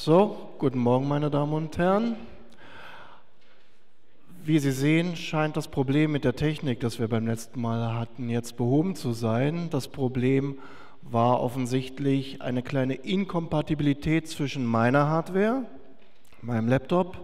So, guten Morgen, meine Damen und Herren. Wie Sie sehen, scheint das Problem mit der Technik, das wir beim letzten Mal hatten, jetzt behoben zu sein. Das Problem war offensichtlich eine kleine Inkompatibilität zwischen meiner Hardware, meinem Laptop,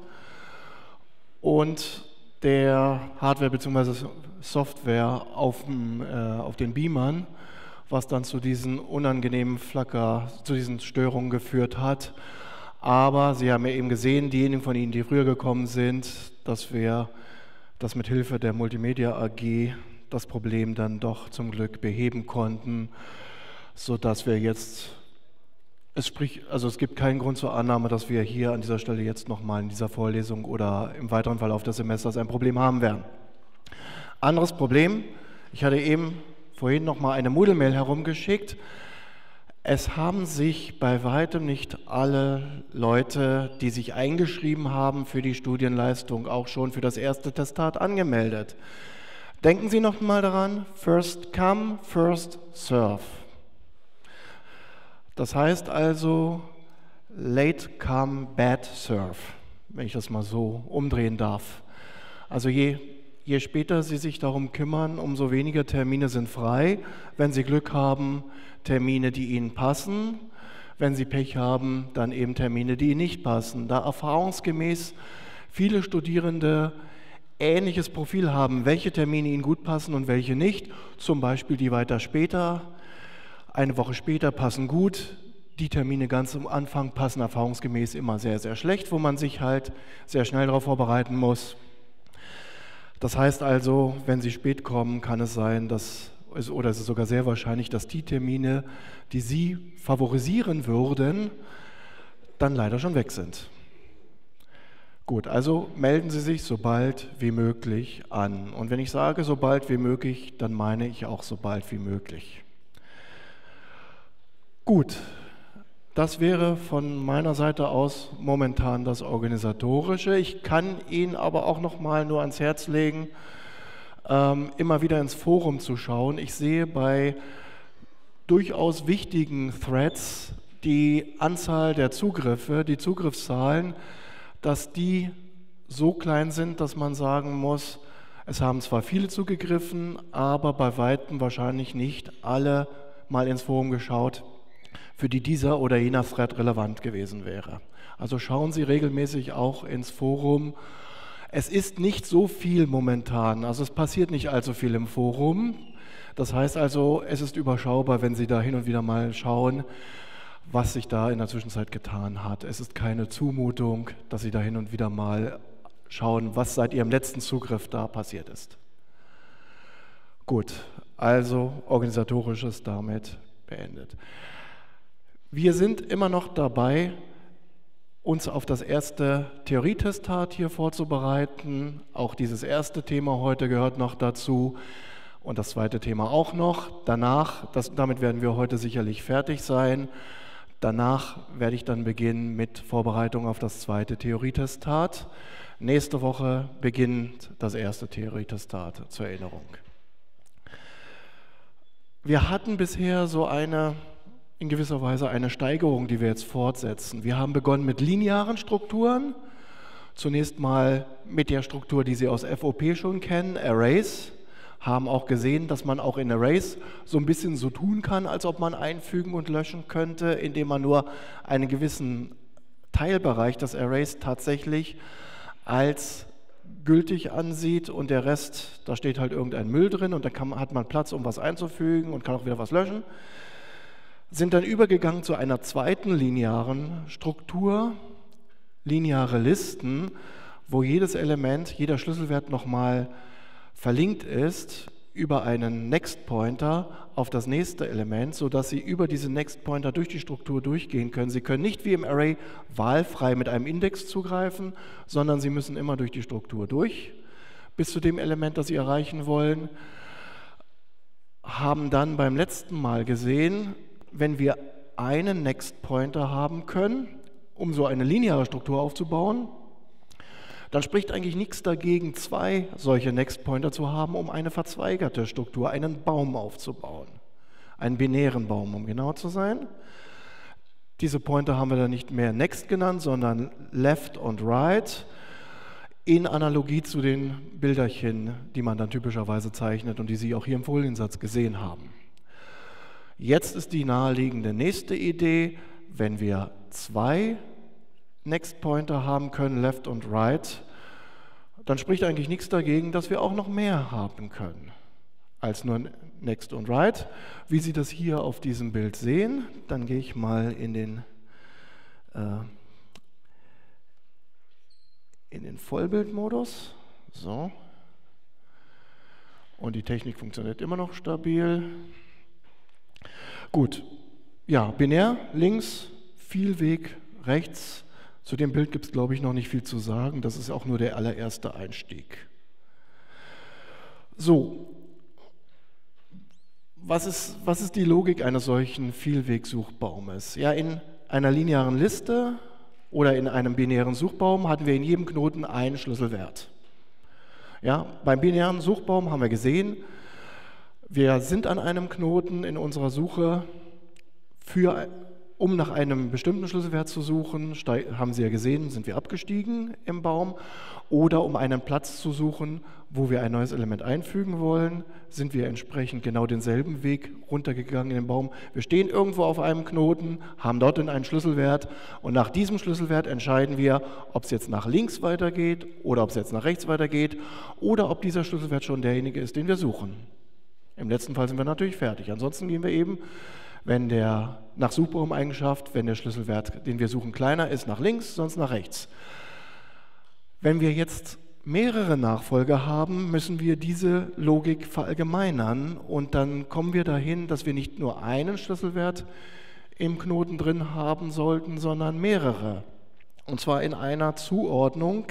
und der Hardware bzw. Software auf den Beamern, was dann zu diesen unangenehmen zu diesen Störungen geführt hat. Aber Sie haben ja eben gesehen, diejenigen von Ihnen, die früher gekommen sind, dass wir das mit Hilfe der Multimedia AG das Problem dann doch zum Glück beheben konnten, sodass wir jetzt, es gibt keinen Grund zur Annahme, dass wir hier an dieser Stelle jetzt nochmal in dieser Vorlesung oder im weiteren Verlauf des Semesters ein Problem haben werden. Anderes Problem, ich hatte eben vorhin nochmal eine Moodle-Mail herumgeschickt. Es haben sich bei weitem nicht alle Leute, die sich eingeschrieben haben für die Studienleistung, auch schon für das erste Testat angemeldet. Denken Sie noch mal daran, first come, first serve. Das heißt also, late come, bad serve, wenn ich das mal so umdrehen darf. Also je später Sie sich darum kümmern, umso weniger Termine sind frei. Wenn Sie Glück haben, Termine, die Ihnen passen. Wenn Sie Pech haben, dann eben Termine, die Ihnen nicht passen. Da erfahrungsgemäß viele Studierende ähnliches Profil haben, welche Termine ihnen gut passen und welche nicht. Zum Beispiel die weiter später, eine Woche später passen gut. Die Termine ganz am Anfang passen erfahrungsgemäß immer sehr, sehr schlecht, wo man sich halt sehr schnell darauf vorbereiten muss. Das heißt also, wenn Sie spät kommen, kann es sein, oder es ist sogar sehr wahrscheinlich, dass die Termine, die Sie favorisieren würden, dann leider schon weg sind. Gut, also melden Sie sich so bald wie möglich an. Und wenn ich sage so bald wie möglich, dann meine ich auch so bald wie möglich. Gut, das wäre von meiner Seite aus momentan das Organisatorische. Ich kann Ihnen aber auch noch mal nur ans Herz legen, immer wieder ins Forum zu schauen. Ich sehe bei durchaus wichtigen Threads die Anzahl der Zugriffe, die Zugriffszahlen, dass die so klein sind, dass man sagen muss, es haben zwar viele zugegriffen, aber bei weitem wahrscheinlich nicht alle mal ins Forum geschaut, für die dieser oder jener Thread relevant gewesen wäre. Also schauen Sie regelmäßig auch ins Forum. Es ist nicht so viel momentan, also es passiert nicht allzu viel im Forum. Das heißt also, es ist überschaubar, wenn Sie da hin und wieder mal schauen, was sich da in der Zwischenzeit getan hat. Es ist keine Zumutung, dass Sie da hin und wieder mal schauen, was seit Ihrem letzten Zugriff da passiert ist. Gut, also Organisatorisches damit beendet. Wir sind immer noch dabei, uns auf das erste Theorietestat hier vorzubereiten. Auch dieses erste Thema heute gehört noch dazu und das zweite Thema auch noch. Danach, damit werden wir heute sicherlich fertig sein. Danach werde ich dann beginnen mit Vorbereitung auf das zweite Theorietestat. Nächste Woche beginnt das erste Theorietestat zur Erinnerung. Wir hatten bisher so in gewisser Weise eine Steigerung, die wir jetzt fortsetzen. Wir haben begonnen mit linearen Strukturen, zunächst mal mit der Struktur, die Sie aus FOP schon kennen, Arrays, haben auch gesehen, dass man auch in Arrays so ein bisschen so tun kann, als ob man einfügen und löschen könnte, indem man nur einen gewissen Teilbereich des Arrays tatsächlich als gültig ansieht und der Rest, da steht halt irgendein Müll drin und dann hat man Platz, um was einzufügen und kann auch wieder was löschen. Sind dann übergegangen zu einer zweiten linearen Struktur, lineare Listen, wo jedes Element, jeder Schlüsselwert nochmal verlinkt ist über einen Next Pointer auf das nächste Element, sodass Sie über diese Next Pointer durch die Struktur durchgehen können. Sie können nicht wie im Array wahlfrei mit einem Index zugreifen, sondern Sie müssen immer durch die Struktur durch, bis zu dem Element, das Sie erreichen wollen. Haben dann beim letzten Mal gesehen, wenn wir einen Next Pointer haben können, um so eine lineare Struktur aufzubauen, dann spricht eigentlich nichts dagegen, zwei solche Next Pointer zu haben, um eine verzweigerte Struktur, einen Baum aufzubauen. Einen binären Baum, um genau zu sein. Diese Pointer haben wir dann nicht mehr Next genannt, sondern Left und Right, in Analogie zu den Bilderchen, die man dann typischerweise zeichnet und die Sie auch hier im Foliensatz gesehen haben. Jetzt ist die naheliegende nächste Idee, wenn wir zwei Next-Pointer haben können, Left und Right, dann spricht eigentlich nichts dagegen, dass wir auch noch mehr haben können als nur Next und Right. Wie Sie das hier auf diesem Bild sehen, dann gehe ich mal in den Vollbildmodus. So. Und die Technik funktioniert immer noch stabil. Gut, ja, binär links, Vielweg rechts. Zu dem Bild gibt es, glaube ich, noch nicht viel zu sagen. Das ist auch nur der allererste Einstieg. So, was ist die Logik eines solchen Vielwegsuchbaumes? Ja, in einer linearen Liste oder in einem binären Suchbaum hatten wir in jedem Knoten einen Schlüsselwert. Ja, beim binären Suchbaum haben wir gesehen, wir sind an einem Knoten in unserer Suche, um nach einem bestimmten Schlüsselwert zu suchen, haben Sie ja gesehen, sind wir abgestiegen im Baum, oder um einen Platz zu suchen, wo wir ein neues Element einfügen wollen, sind wir entsprechend genau denselben Weg runtergegangen in den Baum. Wir stehen irgendwo auf einem Knoten, haben dort einen Schlüsselwert und nach diesem Schlüsselwert entscheiden wir, ob es jetzt nach links weitergeht oder ob es jetzt nach rechts weitergeht oder ob dieser Schlüsselwert schon derjenige ist, den wir suchen. Im letzten Fall sind wir natürlich fertig. Ansonsten gehen wir eben, wenn der nach Suchbaumeigenschaft, wenn der Schlüsselwert, den wir suchen, kleiner ist, nach links, sonst nach rechts. Wenn wir jetzt mehrere Nachfolger haben, müssen wir diese Logik verallgemeinern und dann kommen wir dahin, dass wir nicht nur einen Schlüsselwert im Knoten drin haben sollten, sondern mehrere. Und zwar in einer Zuordnung,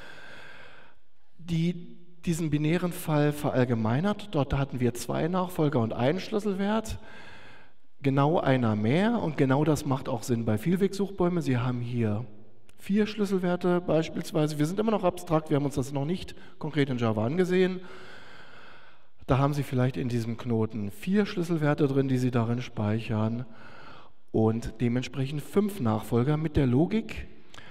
die diesen binären Fall verallgemeinert. Dort hatten wir zwei Nachfolger und einen Schlüsselwert. Genau einer mehr und genau das macht auch Sinn bei Vielwegsuchbäumen. Sie haben hier 4 Schlüsselwerte beispielsweise. Wir sind immer noch abstrakt, wir haben uns das noch nicht konkret in Java angesehen. Da haben Sie vielleicht in diesem Knoten 4 Schlüsselwerte drin, die Sie darin speichern und dementsprechend 5 Nachfolger mit der Logik,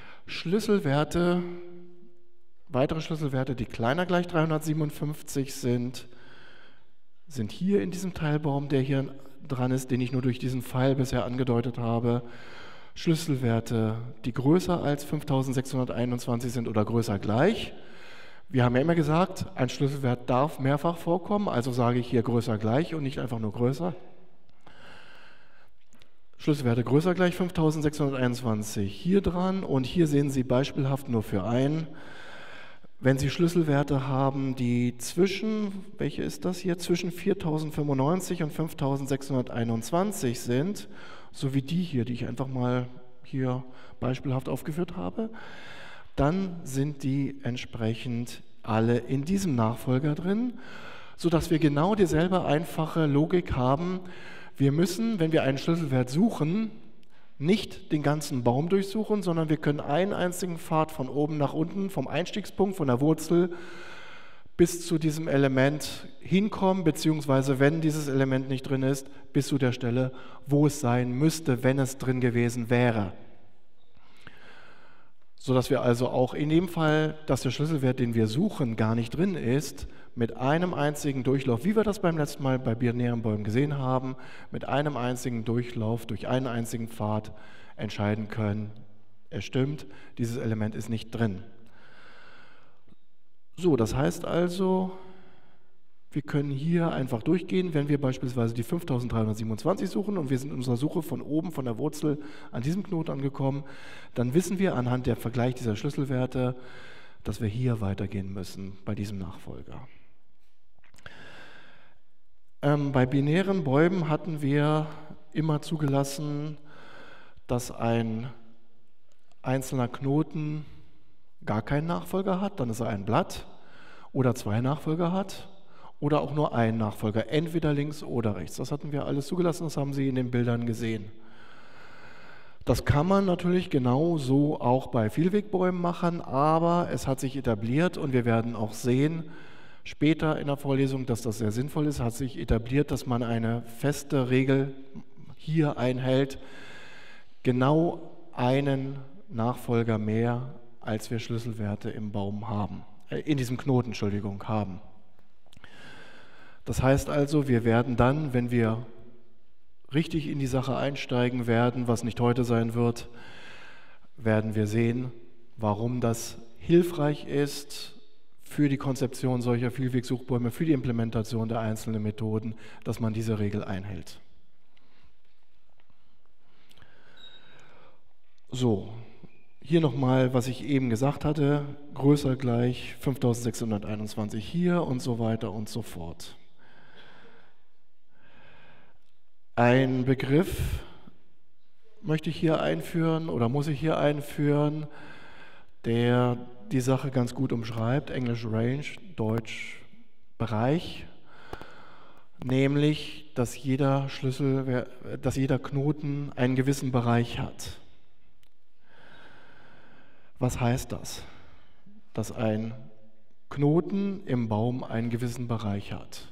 weitere Schlüsselwerte, die kleiner gleich 357 sind hier in diesem Teilbaum, der hier dran ist, den ich nur durch diesen Pfeil bisher angedeutet habe. Schlüsselwerte, die größer als 5621 sind oder größer gleich. Wir haben ja immer gesagt, ein Schlüsselwert darf mehrfach vorkommen, also sage ich hier größer gleich und nicht einfach nur größer. Schlüsselwerte größer gleich 5621 hier dran und hier sehen Sie beispielhaft nur für einen. Wenn Sie Schlüsselwerte haben, die welche ist das hier, zwischen 4095 und 5621 sind, so wie die hier, die ich einfach mal hier beispielhaft aufgeführt habe, dann sind die entsprechend alle in diesem Nachfolger drin, sodass wir genau dieselbe einfache Logik haben. Wir müssen, wenn wir einen Schlüsselwert suchen, nicht den ganzen Baum durchsuchen, sondern wir können einen einzigen Pfad von oben nach unten, vom Einstiegspunkt, von der Wurzel bis zu diesem Element hinkommen, beziehungsweise wenn dieses Element nicht drin ist, bis zu der Stelle, wo es sein müsste, wenn es drin gewesen wäre. Sodass wir also auch in dem Fall, dass der Schlüsselwert, den wir suchen, gar nicht drin ist, mit einem einzigen Durchlauf, wie wir das beim letzten Mal bei binären Bäumen gesehen haben, mit einem einzigen Durchlauf durch einen einzigen Pfad entscheiden können, es stimmt, dieses Element ist nicht drin. So, das heißt also, wir können hier einfach durchgehen, wenn wir beispielsweise die 5327 suchen und wir sind in unserer Suche von oben, von der Wurzel an diesem Knoten angekommen, dann wissen wir anhand der Vergleich dieser Schlüsselwerte, dass wir hier weitergehen müssen bei diesem Nachfolger. Bei binären Bäumen hatten wir immer zugelassen, dass ein einzelner Knoten gar keinen Nachfolger hat, dann ist er ein Blatt, oder 2 Nachfolger hat, oder auch nur einen Nachfolger, entweder links oder rechts. Das hatten wir alles zugelassen, das haben Sie in den Bildern gesehen. Das kann man natürlich genauso auch bei Vielwegbäumen machen, aber es hat sich etabliert und wir werden auch sehen, später in der Vorlesung, dass das sehr sinnvoll ist, hat sich etabliert, dass man eine feste Regel hier einhält. genau einen Nachfolger mehr, als wir Schlüsselwerte im Baum haben, in diesem Knoten, Entschuldigung, haben. Das heißt also, wir werden dann, wenn wir richtig in die Sache einsteigen werden, was nicht heute sein wird, werden wir sehen, warum das hilfreich ist für die Konzeption solcher Vielwegsuchbäume, für die Implementation der einzelnen Methoden, dass man diese Regel einhält. So, hier nochmal, was ich eben gesagt hatte, größer gleich 5621 hier und so weiter und so fort. Ein Begriff möchte ich hier einführen oder muss ich hier einführen, der die Sache ganz gut umschreibt, Englisch Range, Deutsch Bereich, nämlich, dass jeder Knoten einen gewissen Bereich hat. Was heißt das? Dass ein Knoten im Baum einen gewissen Bereich hat.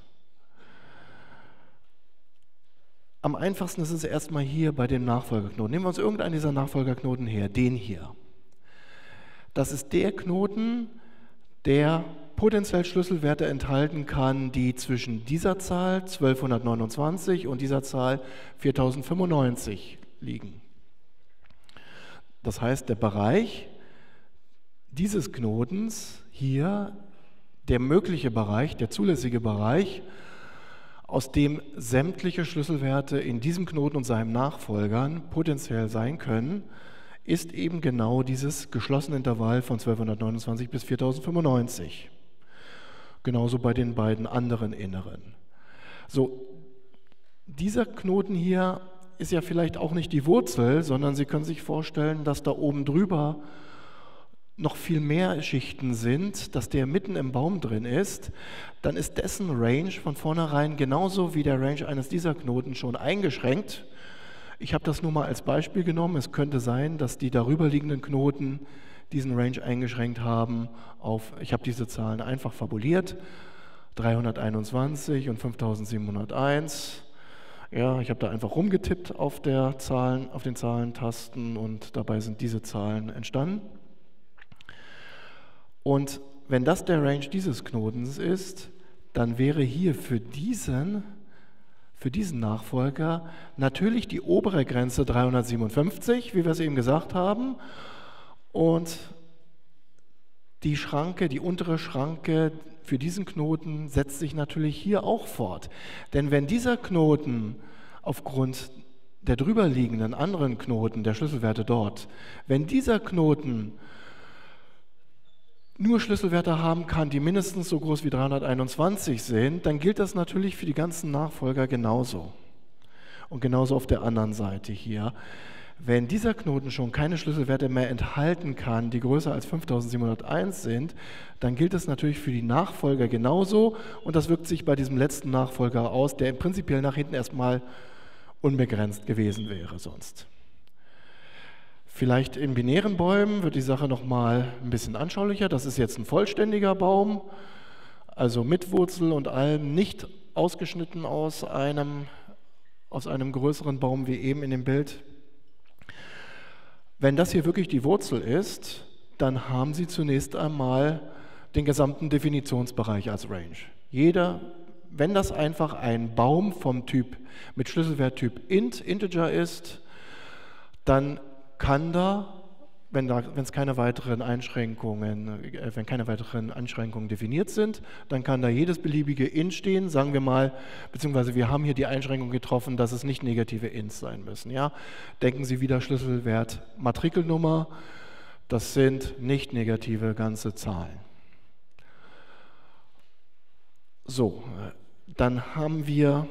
Am einfachsten ist es erstmal hier bei dem Nachfolgerknoten. Nehmen wir uns irgendeinen dieser Nachfolgerknoten her, den hier. Das ist der Knoten, der potenziell Schlüsselwerte enthalten kann, die zwischen dieser Zahl 1229 und dieser Zahl 4095 liegen. Das heißt, der Bereich dieses Knotens hier, der mögliche Bereich, der zulässige Bereich, aus dem sämtliche Schlüsselwerte in diesem Knoten und seinen Nachfolgern potenziell sein können, ist eben genau dieses geschlossene Intervall von 1229 bis 4095. Genauso bei den beiden anderen inneren. So, dieser Knoten hier ist ja vielleicht auch nicht die Wurzel, sondern Sie können sich vorstellen, dass da oben drüber noch viel mehr Schichten sind, dass der mitten im Baum drin ist, dann ist dessen Range von vornherein genauso wie der Range eines dieser Knoten schon eingeschränkt. Ich habe das nur mal als Beispiel genommen. Es könnte sein, dass die darüber liegenden Knoten diesen Range eingeschränkt haben auf, ich habe diese Zahlen einfach fabuliert, 321 und 5701. Ja, ich habe da einfach rumgetippt auf den Zahlentasten und dabei sind diese Zahlen entstanden. Und wenn das der Range dieses Knotens ist, dann wäre hier für diesen Nachfolger natürlich die obere Grenze 357, wie wir es eben gesagt haben, und die Schranke, die untere Schranke für diesen Knoten setzt sich natürlich hier auch fort. Denn wenn dieser Knoten aufgrund der drüberliegenden anderen Knoten, der Schlüsselwerte dort, wenn dieser Knoten nur Schlüsselwerte haben kann, die mindestens so groß wie 321 sind, dann gilt das natürlich für die ganzen Nachfolger genauso. Und genauso auf der anderen Seite hier. Wenn dieser Knoten schon keine Schlüsselwerte mehr enthalten kann, die größer als 5701 sind, dann gilt das natürlich für die Nachfolger genauso und das wirkt sich bei diesem letzten Nachfolger aus, der im Prinzipiell nach hinten erstmal unbegrenzt gewesen wäre sonst. Vielleicht in binären Bäumen wird die Sache nochmal ein bisschen anschaulicher. Das ist jetzt ein vollständiger Baum, also mit Wurzel und allem, nicht ausgeschnitten aus einem größeren Baum wie eben in dem Bild. Wenn das hier wirklich die Wurzel ist, dann haben Sie zunächst einmal den gesamten Definitionsbereich als Range. Wenn das einfach ein Baum vom Typ mit Schlüsselwerttyp Integer ist, dann kann wenn keine weiteren Einschränkungen definiert sind, dann kann da jedes beliebige Int stehen, sagen wir mal, beziehungsweise wir haben hier die Einschränkung getroffen, dass es nicht negative Ints sein müssen. Ja? Denken Sie wieder Schlüsselwert Matrikelnummer, das sind nicht negative ganze Zahlen. So, dann haben wir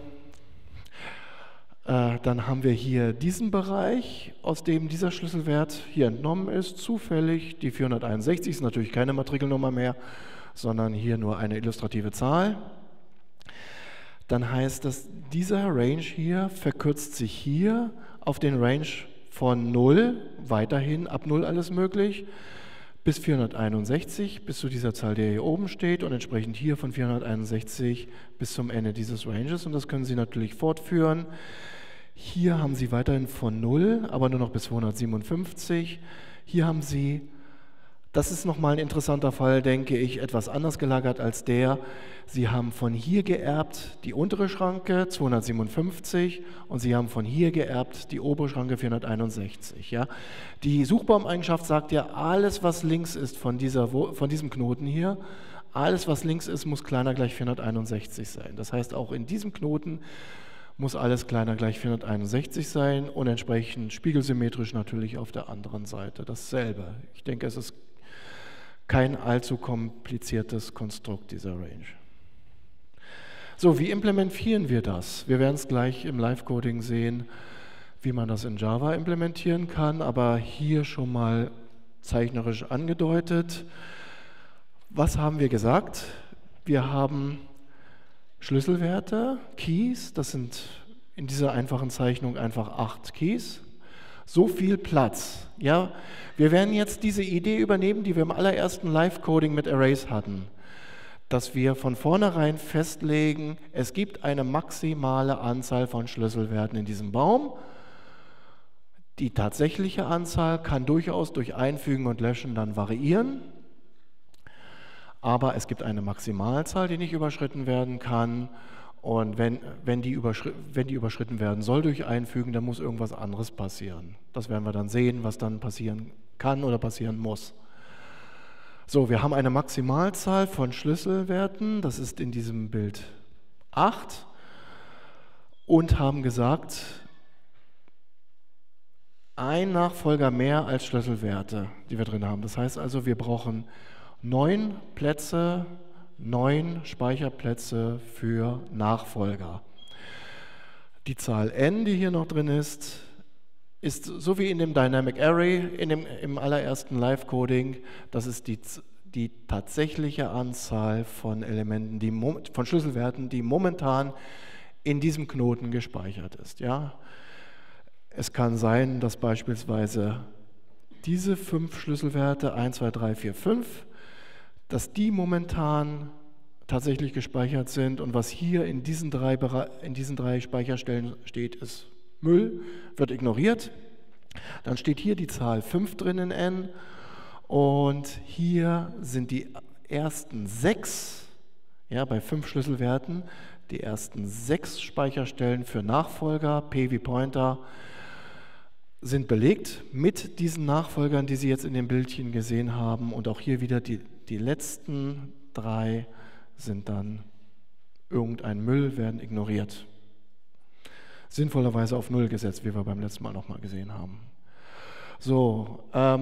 hier diesen Bereich, aus dem dieser Schlüsselwert hier entnommen ist, zufällig. Die 461 ist natürlich keine Matrikelnummer mehr, sondern hier nur eine illustrative Zahl. Dann heißt das, dieser Range hier verkürzt sich hier auf den Range von 0, weiterhin ab 0 alles möglich, bis 461, bis zu dieser Zahl, die hier oben steht und entsprechend hier von 461 bis zum Ende dieses Ranges. Und das können Sie natürlich fortführen. Hier haben Sie weiterhin von 0, aber nur noch bis 257. Hier haben Sie, das ist nochmal ein interessanter Fall, denke ich, etwas anders gelagert als der. Sie haben von hier geerbt die untere Schranke 257 und Sie haben von hier geerbt die obere Schranke 461. Ja? Die Suchbaumeigenschaft sagt ja, alles was links ist von diesem Knoten hier, alles was links ist, muss kleiner gleich 461 sein. Das heißt, auch in diesem Knoten muss alles kleiner gleich 461 sein und entsprechend spiegelsymmetrisch natürlich auf der anderen Seite dasselbe. Ich denke, es ist kein allzu kompliziertes Konstrukt dieser Range. So, wie implementieren wir das? Wir werden es gleich im Live-Coding sehen, wie man das in Java implementieren kann, aber hier schon mal zeichnerisch angedeutet. Was haben wir gesagt? Wir haben Schlüsselwerte, Keys, das sind in dieser einfachen Zeichnung einfach 8 Keys. So viel Platz. Ja? Wir werden jetzt diese Idee übernehmen, die wir im allerersten Live-Coding mit Arrays hatten, dass wir von vornherein festlegen, es gibt eine maximale Anzahl von Schlüsselwerten in diesem Baum. Die tatsächliche Anzahl kann durchaus durch Einfügen und Löschen dann variieren. Aber es gibt eine Maximalzahl, die nicht überschritten werden kann. Und wenn die überschritten werden soll durch Einfügen, dann muss irgendwas anderes passieren. Das werden wir dann sehen, was dann passieren kann oder passieren muss. So, wir haben eine Maximalzahl von Schlüsselwerten, das ist in diesem Bild 8, und haben gesagt, ein Nachfolger mehr als Schlüsselwerte, die wir drin haben. Das heißt also, wir brauchen 9 Plätze, 9 Speicherplätze für Nachfolger. Die Zahl n, die hier noch drin ist so wie in dem Dynamic Array, im allerersten Live-Coding, das ist die tatsächliche Anzahl von Elementen, von Schlüsselwerten, die momentan in diesem Knoten gespeichert ist. Ja? Es kann sein, dass beispielsweise diese 5 Schlüsselwerte, 1, 2, 3, 4, 5, dass die momentan tatsächlich gespeichert sind und was hier in diesen drei Speicherstellen steht, ist Müll, wird ignoriert. Dann steht hier die Zahl 5 drin in n und hier sind die ersten 6, ja, bei 5 Schlüsselwerten, die ersten 6 Speicherstellen für Nachfolger, P wie Pointer, sind belegt mit diesen Nachfolgern, die Sie jetzt in dem Bildchen gesehen haben. Und auch hier wieder die letzten 3 sind dann irgendein Müll, werden ignoriert. Sinnvollerweise auf 0 gesetzt, wie wir beim letzten Mal nochmal gesehen haben. So,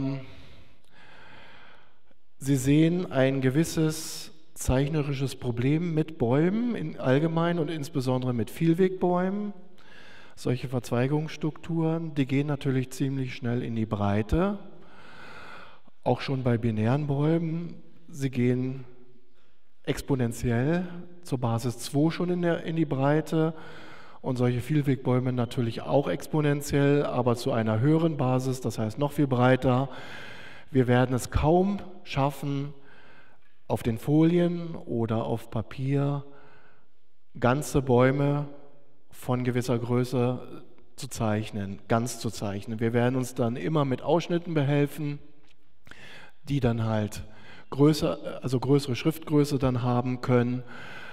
Sie sehen ein gewisses zeichnerisches Problem mit Bäumen allgemein und insbesondere mit Vielwegbäumen. Solche Verzweigungsstrukturen, die gehen natürlich ziemlich schnell in die Breite. Auch schon bei binären Bäumen, sie gehen exponentiell zur Basis 2 schon in die Breite und solche Vielwegbäume natürlich auch exponentiell, aber zu einer höheren Basis, das heißt noch viel breiter. Wir werden es kaum schaffen, auf den Folien oder auf Papier ganze Bäume von gewisser Größe zu zeichnen, ganz zu zeichnen. Wir werden uns dann immer mit Ausschnitten behelfen, die dann halt größere Schriftgröße dann haben können.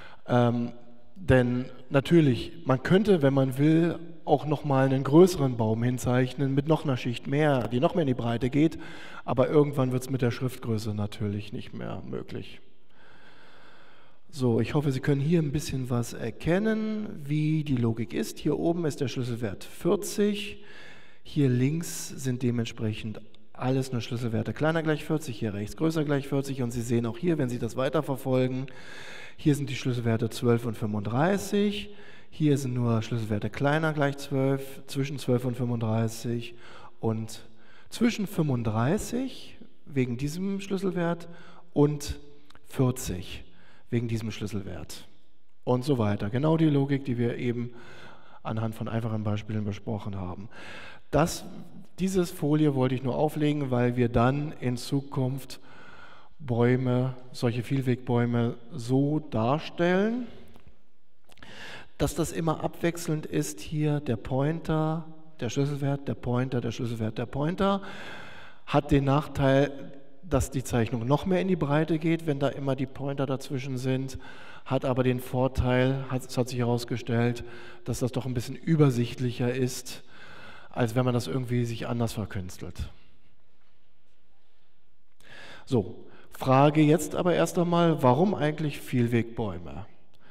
Denn natürlich, man könnte, wenn man will, auch nochmal einen größeren Baum hinzeichnen mit noch einer Schicht mehr, die noch mehr in die Breite geht, aber irgendwann wird es mit der Schriftgröße natürlich nicht mehr möglich. So, ich hoffe, Sie können hier ein bisschen was erkennen, wie die Logik ist. Hier oben ist der Schlüsselwert 40, hier links sind dementsprechend alles nur Schlüsselwerte kleiner gleich 40, hier rechts größer gleich 40 und Sie sehen auch hier, wenn Sie das weiterverfolgen, hier sind die Schlüsselwerte 12 und 35, hier sind nur Schlüsselwerte kleiner gleich 12, zwischen 12 und 35 und zwischen 35 wegen diesem Schlüsselwert und 40 wegen diesem Schlüsselwert und so weiter. Genau die Logik, die wir eben anhand von einfachen Beispielen besprochen haben. Diese Folie wollte ich nur auflegen, weil wir dann in Zukunft Bäume, solche Vielwegbäume so darstellen, dass das immer abwechselnd ist, hier der Pointer, der Schlüsselwert, der Pointer, der Schlüsselwert, der Pointer, hat den Nachteil, dass die Zeichnung noch mehr in die Breite geht, wenn da immer die Pointer dazwischen sind, hat aber den Vorteil, es hat sich herausgestellt, dass das doch ein bisschen übersichtlicher ist, als wenn man das irgendwie sich anders verkünstelt. So, Frage jetzt aber erst einmal, warum eigentlich Vielwegbäume?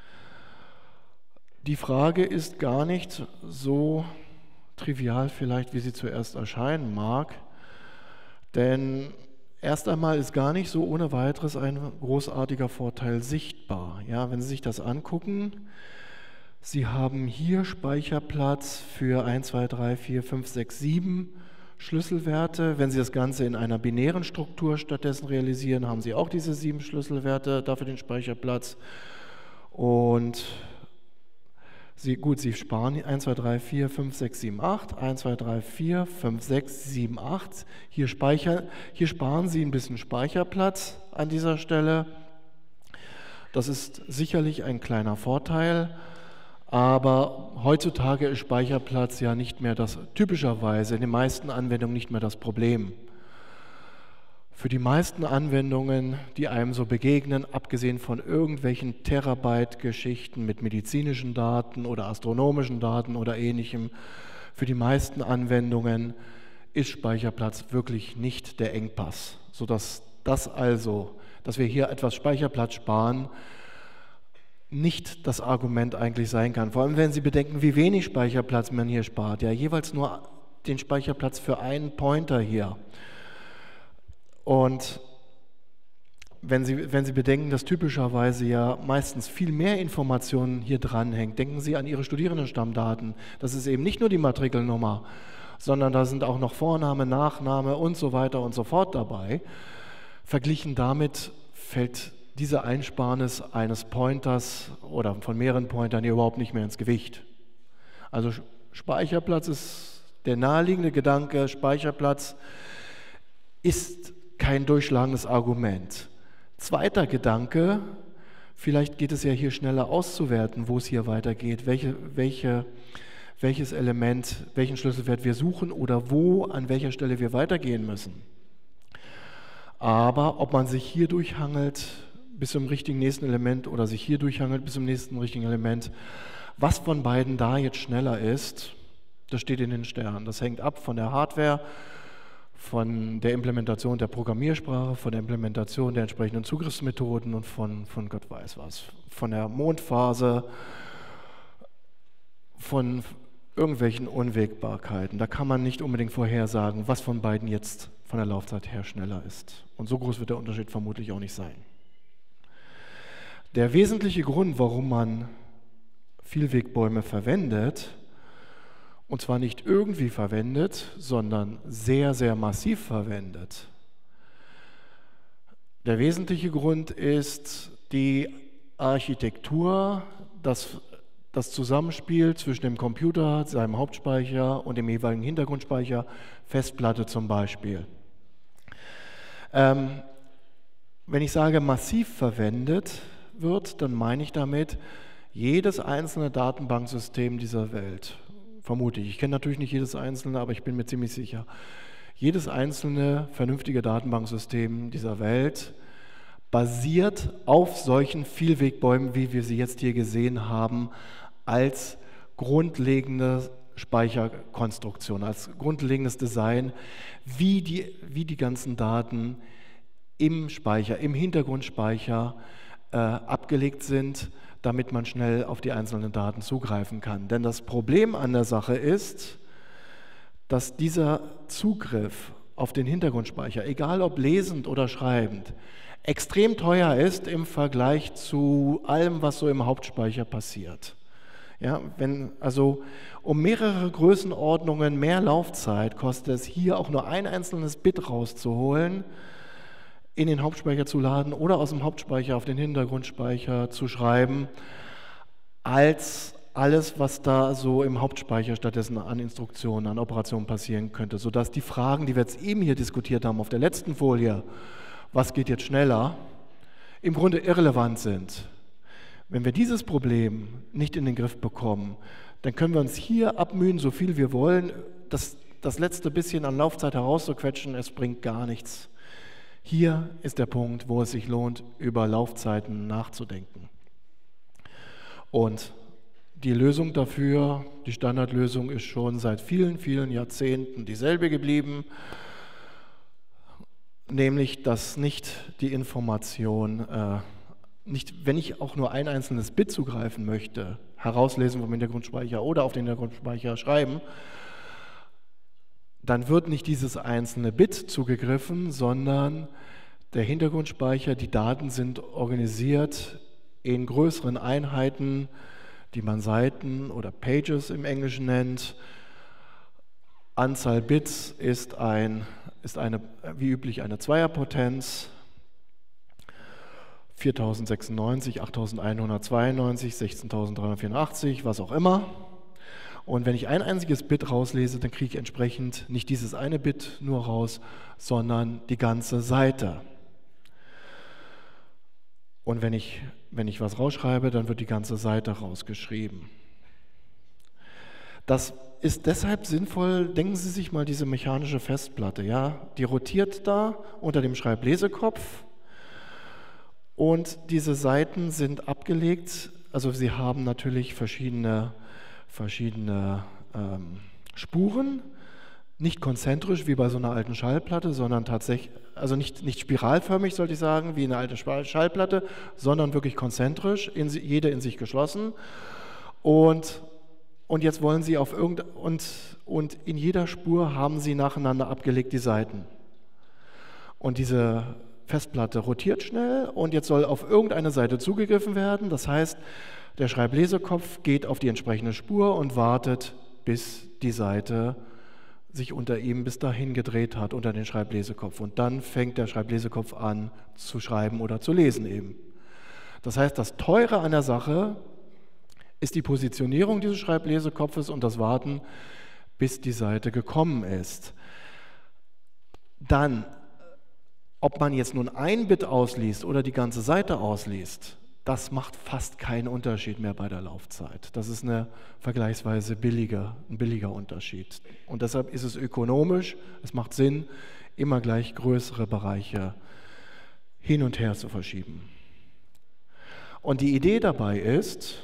Die Frage ist gar nicht so trivial vielleicht, wie sie zuerst erscheinen mag, denn erst einmal ist gar nicht so ohne weiteres ein großartiger Vorteil sichtbar. Ja, wenn Sie sich das angucken, Sie haben hier Speicherplatz für 1, 2, 3, 4, 5, 6, 7 Schlüsselwerte. Wenn Sie das Ganze in einer binären Struktur stattdessen realisieren, haben Sie auch diese 7 Schlüsselwerte, dafür den Speicherplatz. Und Sie sparen 1, 2, 3, 4, 5, 6, 7, 8, 1, 2, 3, 4, 5, 6, 7, 8. Hier sparen Sie ein bisschen Speicherplatz an dieser Stelle. Das ist sicherlich ein kleiner Vorteil, aber heutzutage ist Speicherplatz ja nicht mehr typischerweise in den meisten Anwendungen nicht mehr das Problem. Für die meisten Anwendungen, die einem so begegnen, abgesehen von irgendwelchen Terabyte-Geschichten mit medizinischen Daten oder astronomischen Daten oder Ähnlichem, für die meisten Anwendungen ist Speicherplatz wirklich nicht der Engpass, sodass dass wir hier etwas Speicherplatz sparen, nicht das Argument eigentlich sein kann. Vor allem, wenn Sie bedenken, wie wenig Speicherplatz man hier spart. Ja, jeweils nur den Speicherplatz für einen Pointer hier. Und wenn Sie bedenken, dass typischerweise ja meistens viel mehr Informationen hier dranhängt, denken Sie an Ihre Studierendenstammdaten. Das ist eben nicht nur die Matrikelnummer, sondern da sind auch noch Vorname, Nachname und so weiter und so fort dabei. Verglichen damit fällt diese Einsparnis eines Pointers oder von mehreren Pointern hier überhaupt nicht mehr ins Gewicht. Also Speicherplatz ist der naheliegende Gedanke, Speicherplatz ist kein durchschlagendes Argument. Zweiter Gedanke, vielleicht geht es ja hier schneller auszuwerten, wo es hier weitergeht, welches Element, welchen Schlüsselwert wir suchen oder an welcher Stelle wir weitergehen müssen. Aber ob man sich hier durchhangelt bis zum richtigen nächsten Element oder sich hier durchhangelt bis zum nächsten richtigen Element, was von beiden da jetzt schneller ist, das steht in den Sternen. Das hängt ab von der Hardware, von der Implementation der Programmiersprache, von der Implementation der entsprechenden Zugriffsmethoden und von Gott weiß was, von der Mondphase, von irgendwelchen Unwägbarkeiten. Da kann man nicht unbedingt vorhersagen, was von beiden jetzt von der Laufzeit her schneller ist. Und so groß wird der Unterschied vermutlich auch nicht sein. Der wesentliche Grund, warum man Vielwegbäume verwendet, und zwar nicht irgendwie verwendet, sondern sehr, sehr massiv verwendet. Der wesentliche Grund ist die Architektur, das Zusammenspiel zwischen dem Computer, seinem Hauptspeicher und dem jeweiligen Hintergrundspeicher, Festplatte zum Beispiel. Wenn ich sage massiv verwendet wird, dann meine ich damit jedes einzelne Datenbanksystem dieser Welt. Vermute ich. Ich kenne natürlich nicht jedes einzelne, aber ich bin mir ziemlich sicher. Jedes einzelne vernünftige Datenbanksystem dieser Welt basiert auf solchen Vielwegbäumen, wie wir sie jetzt hier gesehen haben, als grundlegende Speicherkonstruktion, als grundlegendes Design, wie die ganzen Daten im Speicher, im Hintergrundspeicher abgelegt sind, damit man schnell auf die einzelnen Daten zugreifen kann. Denn das Problem an der Sache ist, dass dieser Zugriff auf den Hintergrundspeicher, egal ob lesend oder schreibend, extrem teuer ist im Vergleich zu allem, was so im Hauptspeicher passiert. Ja, also um mehrere Größenordnungen mehr Laufzeit kostet es hier auch nur ein einzelnes Bit rauszuholen, in den Hauptspeicher zu laden oder aus dem Hauptspeicher auf den Hintergrundspeicher zu schreiben, als alles, was da so im Hauptspeicher stattdessen an Instruktionen, an Operationen passieren könnte, sodass die Fragen, die wir jetzt eben hier diskutiert haben auf der letzten Folie, was geht jetzt schneller, im Grunde irrelevant sind. Wenn wir dieses Problem nicht in den Griff bekommen, dann können wir uns hier abmühen, so viel wir wollen, das letzte bisschen an Laufzeit herauszuquetschen, es bringt gar nichts. Hier ist der Punkt, wo es sich lohnt, über Laufzeiten nachzudenken. Und die Lösung dafür, die Standardlösung, ist schon seit vielen, vielen Jahrzehnten dieselbe geblieben, nämlich, dass nicht die Information, wenn ich auch nur ein einzelnes Bit zugreifen möchte, herauslesen vom Hintergrundspeicher oder auf den Hintergrundspeicher schreiben, dann wird nicht dieses einzelne Bit zugegriffen, sondern der Hintergrundspeicher, die Daten sind organisiert in größeren Einheiten, die man Seiten oder Pages im Englischen nennt. Anzahl Bits ist wie üblich eine Zweierpotenz. 4096, 8192, 16384, was auch immer. Und wenn ich ein einziges Bit rauslese, dann kriege ich entsprechend nicht dieses eine Bit nur raus, sondern die ganze Seite. Und wenn ich was rausschreibe, dann wird die ganze Seite rausgeschrieben. Das ist deshalb sinnvoll, denken Sie sich mal diese mechanische Festplatte, ja? Die rotiert da unter dem Schreiblesekopf und diese Seiten sind abgelegt, also sie haben natürlich verschiedene Spuren, nicht konzentrisch wie bei so einer alten Schallplatte, sondern tatsächlich, also nicht spiralförmig, sollte ich sagen, wie eine alte Schallplatte, sondern wirklich konzentrisch, jede in sich geschlossen. Und jetzt wollen Sie und in jeder Spur haben Sie nacheinander abgelegt die Seiten. Und diese Festplatte rotiert schnell und jetzt soll auf irgendeine Seite zugegriffen werden. Das heißt, der Schreiblesekopf geht auf die entsprechende Spur und wartet, bis die Seite sich unter ihm bis dahin gedreht hat, unter den Schreiblesekopf. Und dann fängt der Schreiblesekopf an zu schreiben oder zu lesen eben. Das heißt, das Teure an der Sache ist die Positionierung dieses Schreiblesekopfes und das Warten, bis die Seite gekommen ist. Dann, ob man jetzt nun ein Bit ausliest oder die ganze Seite ausliest, das macht fast keinen Unterschied mehr bei der Laufzeit. Das ist ein billiger Unterschied. Und deshalb ist es ökonomisch, es macht Sinn, immer gleich größere Bereiche hin und her zu verschieben. Und die Idee dabei ist,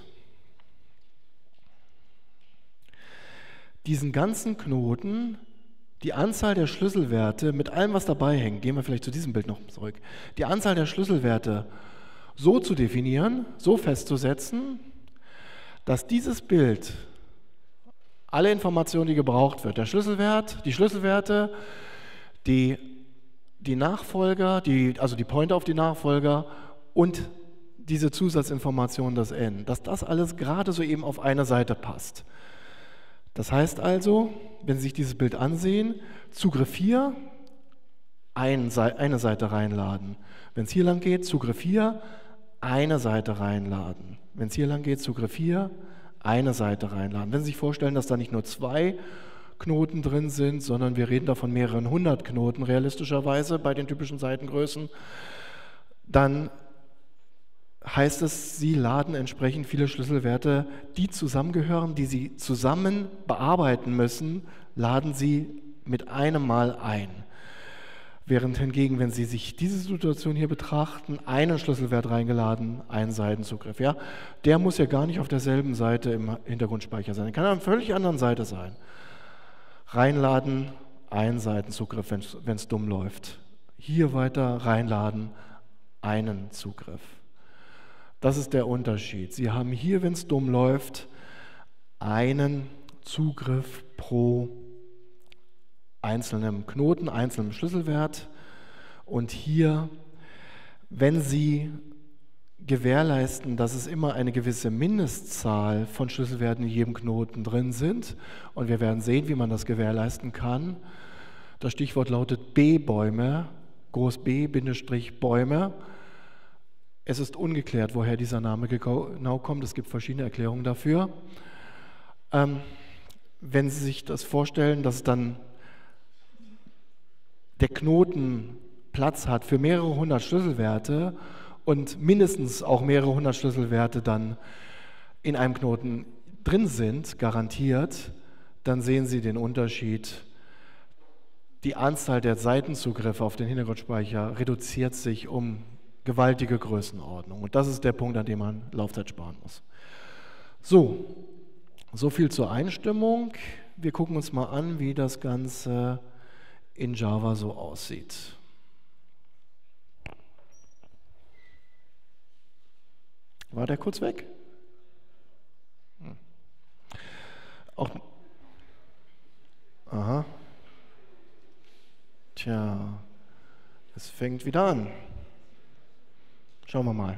diesen ganzen Knoten, die Anzahl der Schlüsselwerte mit allem, was dabei hängt, gehen wir vielleicht zu diesem Bild noch zurück, die Anzahl der Schlüsselwerte so zu definieren, so festzusetzen, dass dieses Bild alle Informationen, die gebraucht wird, der Schlüsselwert, die Schlüsselwerte, die Nachfolger, also die Pointer auf die Nachfolger und diese Zusatzinformation, das N, dass das alles gerade so eben auf eine Seite passt. Das heißt also, wenn Sie sich dieses Bild ansehen, Zugriff hier, eine Seite reinladen. Wenn es hier lang geht, Zugriff hier, eine Seite reinladen. Wenn es hier lang geht, Zugriff hier, eine Seite reinladen. Wenn Sie sich vorstellen, dass da nicht nur 2 Knoten drin sind, sondern wir reden da von mehreren 100 Knoten realistischerweise bei den typischen Seitengrößen, dann heißt es, Sie laden entsprechend viele Schlüsselwerte, die zusammengehören, die Sie zusammen bearbeiten müssen, laden Sie mit einem Mal ein. Während hingegen, wenn Sie sich diese Situation hier betrachten, einen Schlüsselwert reingeladen, einen Seitenzugriff. Ja? Der muss ja gar nicht auf derselben Seite im Hintergrundspeicher sein. Der kann an einer völlig anderen Seite sein. Reinladen, einen Seitenzugriff, wenn es dumm läuft. Hier weiter reinladen, einen Zugriff. Das ist der Unterschied. Sie haben hier, wenn es dumm läuft, einen Zugriff pro einzelnem Knoten, einzelnem Schlüsselwert. Und hier, wenn Sie gewährleisten, dass es immer eine gewisse Mindestzahl von Schlüsselwerten in jedem Knoten drin sind, und wir werden sehen, wie man das gewährleisten kann. Das Stichwort lautet B-Bäume, groß B, Bindestrich Bäume. Es ist ungeklärt, woher dieser Name genau kommt. Es gibt verschiedene Erklärungen dafür. Wenn Sie sich das vorstellen, dass dann der Knoten Platz hat für mehrere hundert Schlüsselwerte und mindestens auch mehrere hundert Schlüsselwerte dann in einem Knoten drin sind, garantiert, dann sehen Sie den Unterschied. Die Anzahl der Seitenzugriffe auf den Hintergrundspeicher reduziert sich um gewaltige Größenordnung. Und das ist der Punkt, an dem man Laufzeit sparen muss. So viel zur Einstimmung. Wir gucken uns mal an, wie das Ganze in Java so aussieht. War der kurz weg? Auch. Aha. Tja, es fängt wieder an. Schauen wir mal.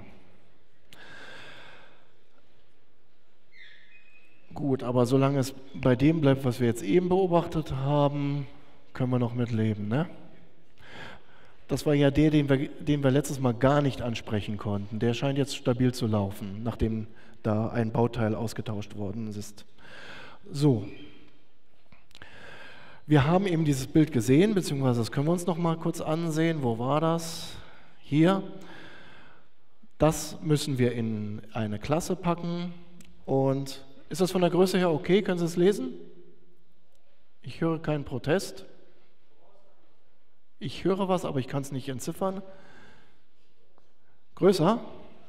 Gut, aber solange es bei dem bleibt, was wir jetzt eben beobachtet haben, können wir noch mitleben, ne? Das war ja der, den wir letztes Mal gar nicht ansprechen konnten. Der scheint jetzt stabil zu laufen, nachdem da ein Bauteil ausgetauscht worden ist. So. Wir haben eben dieses Bild gesehen, beziehungsweise das können wir uns noch mal kurz ansehen. Wo war das? Hier. Das müssen wir in eine Klasse packen. Und ist das von der Größe her okay? Können Sie es lesen? Ich höre keinen Protest. Ich höre was, aber ich kann es nicht entziffern. Größer?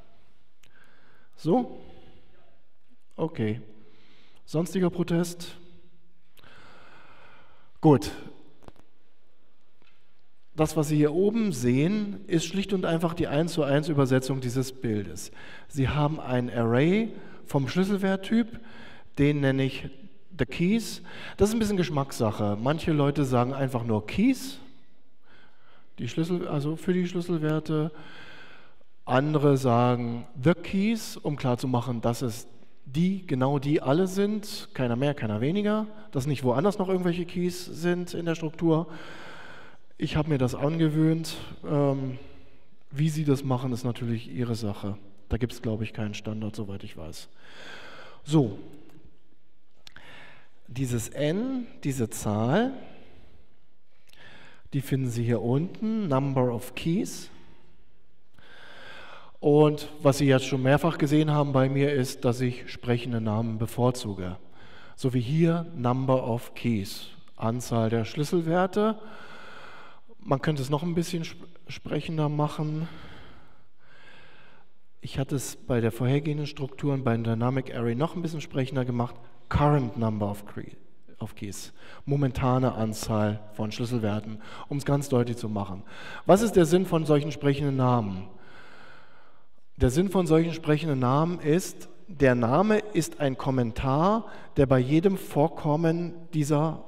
So? Okay. Sonstiger Protest? Gut. Das, was Sie hier oben sehen, ist schlicht und einfach die 1:1 Übersetzung dieses Bildes. Sie haben ein Array vom Schlüsselwerttyp, den nenne ich the keys. Das ist ein bisschen Geschmackssache. Manche Leute sagen einfach nur keys, also für die Schlüsselwerte. Andere sagen the keys, um klarzumachen, dass es genau die alle sind, keiner mehr, keiner weniger, dass nicht woanders noch irgendwelche Keys sind in der Struktur. Ich habe mir das angewöhnt. Wie Sie das machen, ist natürlich Ihre Sache. Da gibt es, glaube ich, keinen Standard, soweit ich weiß. So, dieses n, diese Zahl, die finden Sie hier unten, Number of Keys. Und was Sie jetzt schon mehrfach gesehen haben bei mir ist, dass ich sprechende Namen bevorzuge. So wie hier Number of Keys, Anzahl der Schlüsselwerte. Man könnte es noch ein bisschen sprechender machen. Ich hatte es bei der vorhergehenden Struktur und beim Dynamic Array noch ein bisschen sprechender gemacht. Current Number of Keys, momentane Anzahl von Schlüsselwerten, um es ganz deutlich zu machen. Was ist der Sinn von solchen sprechenden Namen? Der Sinn von solchen sprechenden Namen ist, der Name ist ein Kommentar, der bei jedem Vorkommen dieses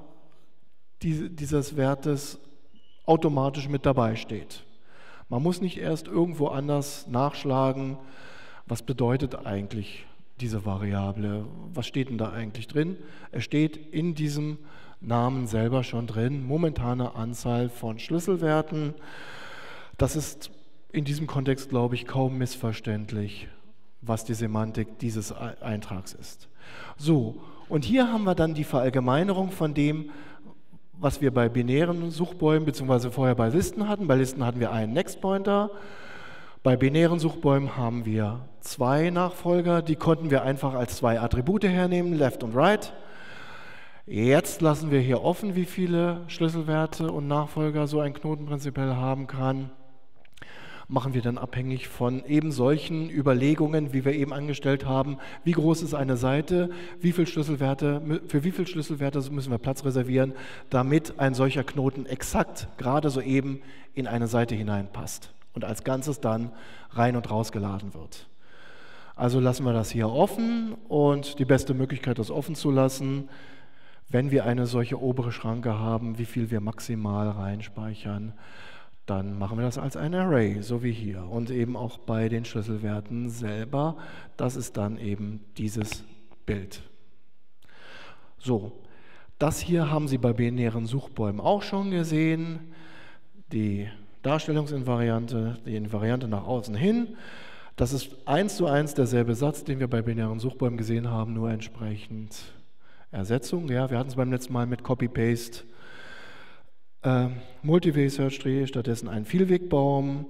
Wertes automatisch mit dabei steht. Man muss nicht erst irgendwo anders nachschlagen, was bedeutet eigentlich diese Variable, was steht denn da eigentlich drin? Es steht in diesem Namen selber schon drin, momentane Anzahl von Schlüsselwerten. Das ist in diesem Kontext, glaube ich, kaum missverständlich, was die Semantik dieses Eintrags ist. So, und hier haben wir dann die Verallgemeinerung von dem, was wir bei binären Suchbäumen bzw. vorher bei Listen hatten. Bei Listen hatten wir einen Next-Pointer. Bei binären Suchbäumen haben wir zwei Nachfolger, die konnten wir einfach als zwei Attribute hernehmen, left und right. Jetzt lassen wir hier offen, wie viele Schlüsselwerte und Nachfolger so ein Knoten prinzipiell haben kann. Machen wir dann abhängig von eben solchen Überlegungen, wie wir eben angestellt haben, wie groß ist eine Seite, für wie viele Schlüsselwerte müssen wir Platz reservieren, damit ein solcher Knoten exakt gerade so eben in eine Seite hineinpasst und als Ganzes dann rein und rausgeladen wird. Also lassen wir das hier offen und die beste Möglichkeit, das offen zu lassen, wenn wir eine solche obere Schranke haben, wie viel wir maximal reinspeichern, dann machen wir das als ein Array, so wie hier. Und eben auch bei den Schlüsselwerten selber, das ist dann eben dieses Bild. So, das hier haben Sie bei binären Suchbäumen auch schon gesehen. Die Darstellungsinvariante, die Variante nach außen hin. Das ist 1:1 derselbe Satz, den wir bei binären Suchbäumen gesehen haben, nur entsprechend Ersetzung. Ja, wir hatten es beim letzten Mal mit Copy-Paste. Multivariate Search Tree, stattdessen ein Vielwegbaum.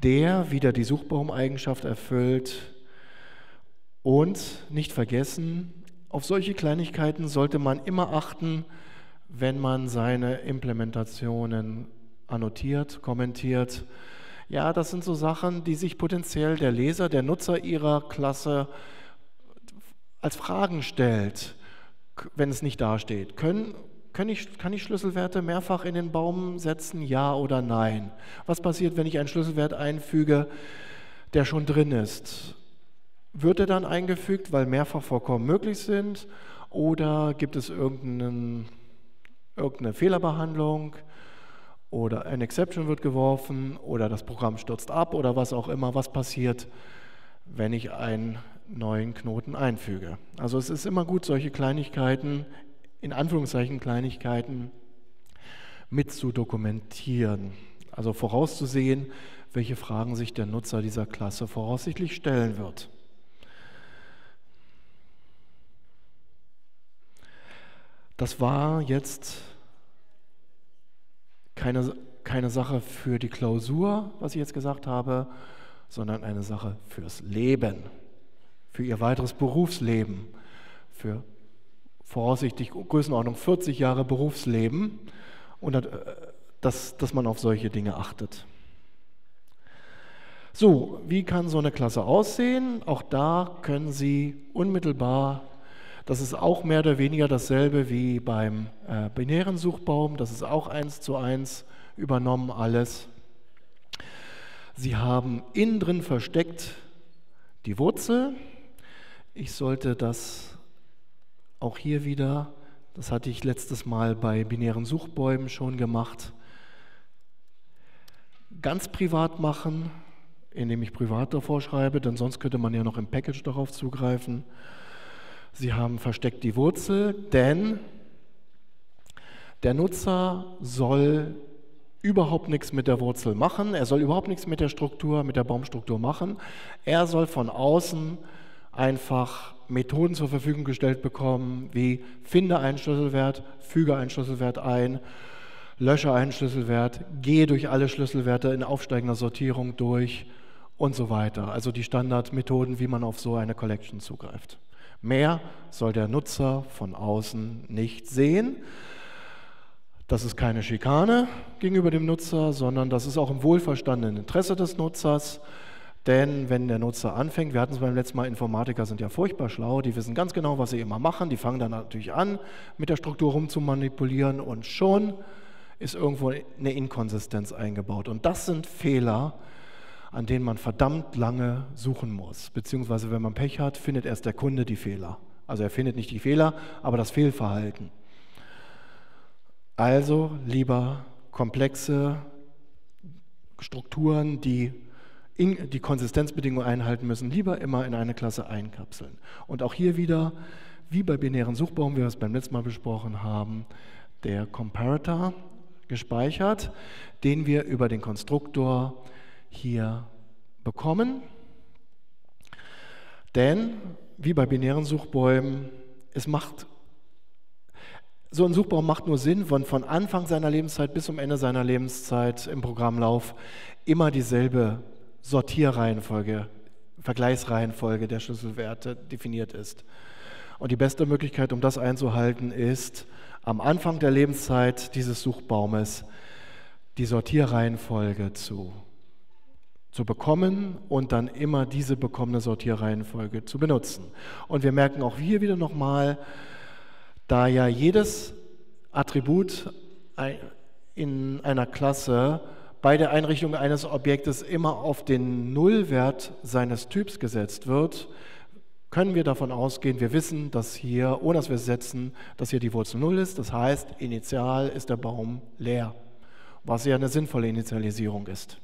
der wieder die Suchbaumeigenschaft erfüllt. Und nicht vergessen, auf solche Kleinigkeiten sollte man immer achten, wenn man seine Implementationen annotiert, kommentiert. Ja, das sind so Sachen, die sich potenziell der Leser, der Nutzer Ihrer Klasse als Fragen stellt, wenn es nicht dasteht. Kann ich Schlüsselwerte mehrfach in den Baum setzen, ja oder nein? Was passiert, wenn ich einen Schlüsselwert einfüge, der schon drin ist? Wird er dann eingefügt, weil Mehrfachvorkommen möglich sind? Oder gibt es irgendeine Fehlerbehandlung? Oder eine Exception wird geworfen? Oder das Programm stürzt ab? Oder was auch immer. Was passiert, wenn ich einen neuen Knoten einfüge? Also es ist immer gut, solche Kleinigkeiten, in Anführungszeichen Kleinigkeiten, mit zu dokumentieren. Also vorauszusehen, welche Fragen sich der Nutzer dieser Klasse voraussichtlich stellen wird. Das war jetzt keine Sache für die Klausur, was ich jetzt gesagt habe, sondern eine Sache fürs Leben, für Ihr weiteres Berufsleben, für voraussichtlich Größenordnung 40 Jahre Berufsleben und dass man auf solche Dinge achtet. So, wie kann so eine Klasse aussehen? Auch da können Sie unmittelbar, das ist auch mehr oder weniger dasselbe wie beim binären Suchbaum, das ist auch 1:1 übernommen alles. Sie haben innen drin versteckt die Wurzel. Ich sollte das auch hier wieder, das hatte ich letztes Mal bei binären Suchbäumen schon gemacht, ganz privat machen, indem ich privat davor schreibe, denn sonst könnte man ja noch im Package darauf zugreifen. Sie haben versteckt die Wurzel, denn der Nutzer soll überhaupt nichts mit der Wurzel machen, er soll überhaupt nichts mit der Struktur, mit der Baumstruktur machen. Er soll von außen einfach Methoden zur Verfügung gestellt bekommen, wie finde einen Schlüsselwert, füge einen Schlüsselwert ein, lösche einen Schlüsselwert, gehe durch alle Schlüsselwerte in aufsteigender Sortierung durch und so weiter. Also die Standardmethoden, wie man auf so eine Collection zugreift. Mehr soll der Nutzer von außen nicht sehen. Das ist keine Schikane gegenüber dem Nutzer, sondern das ist auch im wohlverstandenen Interesse des Nutzers. Denn wenn der Nutzer anfängt, wir hatten es beim letzten Mal, Informatiker sind ja furchtbar schlau, die wissen ganz genau, was sie immer machen, die fangen dann natürlich an, mit der Struktur rumzumanipulieren und schon ist irgendwo eine Inkonsistenz eingebaut. Und das sind Fehler, an denen man verdammt lange suchen muss. Beziehungsweise, wenn man Pech hat, findet erst der Kunde die Fehler. Also er findet nicht die Fehler, aber das Fehlverhalten. Also lieber komplexe Strukturen, die die Konsistenzbedingungen einhalten müssen, lieber immer in eine Klasse einkapseln. Und auch hier wieder, wie bei binären Suchbaum, wie wir es beim letzten Mal besprochen haben, der Comparator gespeichert, den wir über den Konstruktor hier bekommen. Denn, wie bei binären Suchbäumen, so ein Suchbaum macht nur Sinn, wenn von Anfang seiner Lebenszeit bis zum Ende seiner Lebenszeit im Programmlauf immer dieselbe Sortierreihenfolge, Vergleichsreihenfolge der Schlüsselwerte definiert ist. Und die beste Möglichkeit, um das einzuhalten, ist, am Anfang der Lebenszeit dieses Suchbaumes die Sortierreihenfolge zu bekommen und dann immer diese bekommene Sortierreihenfolge zu benutzen. Und wir merken auch hier wieder nochmal, da ja jedes Attribut in einer Klasse bei der Einrichtung eines Objektes immer auf den Nullwert seines Typs gesetzt wird, können wir davon ausgehen, wir wissen, dass hier, ohne dass wir es setzen, dass hier die Wurzel 0 ist. Das heißt, initial ist der Baum leer, was ja eine sinnvolle Initialisierung ist.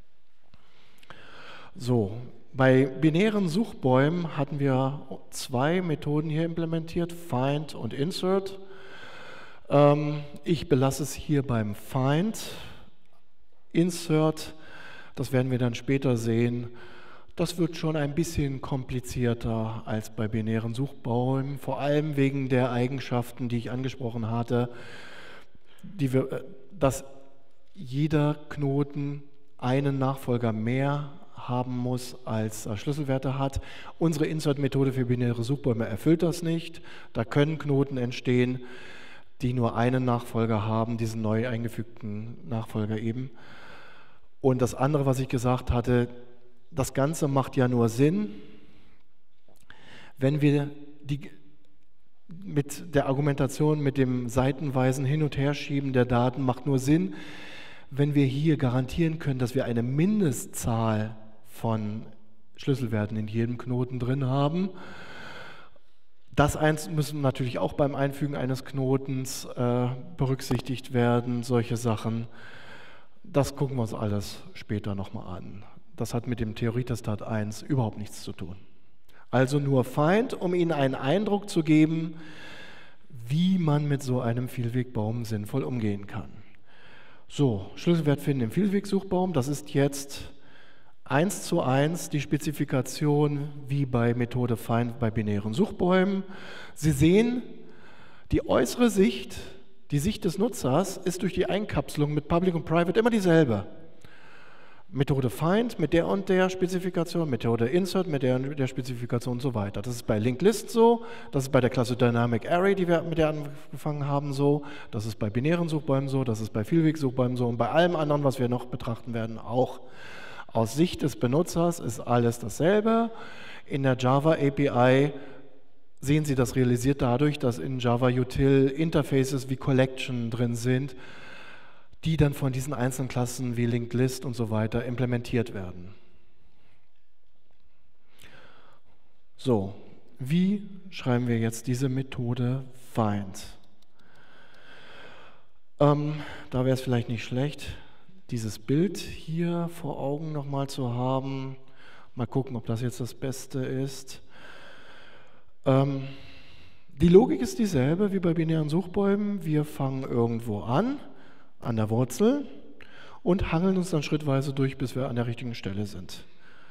So, bei binären Suchbäumen hatten wir zwei Methoden hier implementiert, Find und Insert. Ich belasse es hier beim Find. Insert, das werden wir dann später sehen, das wird schon ein bisschen komplizierter als bei binären Suchbäumen, vor allem wegen der Eigenschaften, die ich angesprochen hatte, dass jeder Knoten einen Nachfolger mehr haben muss, als er Schlüsselwerte hat. Unsere Insert-Methode für binäre Suchbäume erfüllt das nicht. Da können Knoten entstehen, die nur einen Nachfolger haben, diesen neu eingefügten Nachfolger eben. Und das andere, was ich gesagt hatte, das Ganze macht ja nur Sinn, wenn wir mit der Argumentation, mit dem seitenweisen Hin- und Herschieben der Daten, macht nur Sinn, wenn wir hier garantieren können, dass wir eine Mindestzahl von Schlüsselwerten in jedem Knoten drin haben. Das müssen natürlich auch beim Einfügen eines Knotens berücksichtigt werden, solche Sachen. Das gucken wir uns alles später nochmal an. Das hat mit dem Theorietestat 1 überhaupt nichts zu tun. Also nur Find, um Ihnen einen Eindruck zu geben, wie man mit so einem Vielwegbaum sinnvoll umgehen kann. So, Schlüsselwert finden im Vielwegsuchbaum, das ist jetzt 1:1 die Spezifikation wie bei Methode Find bei binären Suchbäumen. Sie sehen, die äußere Sicht, die Sicht des Nutzers, ist durch die Einkapselung mit Public und Private immer dieselbe. Methode Find mit der und der Spezifikation, Methode Insert mit der und der Spezifikation und so weiter. Das ist bei Linked List so, das ist bei der Klasse Dynamic Array, mit der wir angefangen haben, so, das ist bei binären Suchbäumen so, das ist bei Vielwegsuchbäumen so und bei allem anderen, was wir noch betrachten werden, auch. Aus Sicht des Benutzers ist alles dasselbe. In der Java API sehen Sie das realisiert dadurch, dass in Java Util Interfaces wie Collection drin sind, die dann von diesen einzelnen Klassen wie Linked List und so weiter implementiert werden. So, wie schreiben wir jetzt diese Methode Find? Da wäre es vielleicht nicht schlecht, dieses Bild hier vor Augen nochmal zu haben. Mal gucken, ob das jetzt das Beste ist. Die Logik ist dieselbe wie bei binären Suchbäumen. Wir fangen irgendwo an der Wurzel und hangeln uns dann schrittweise durch, bis wir an der richtigen Stelle sind.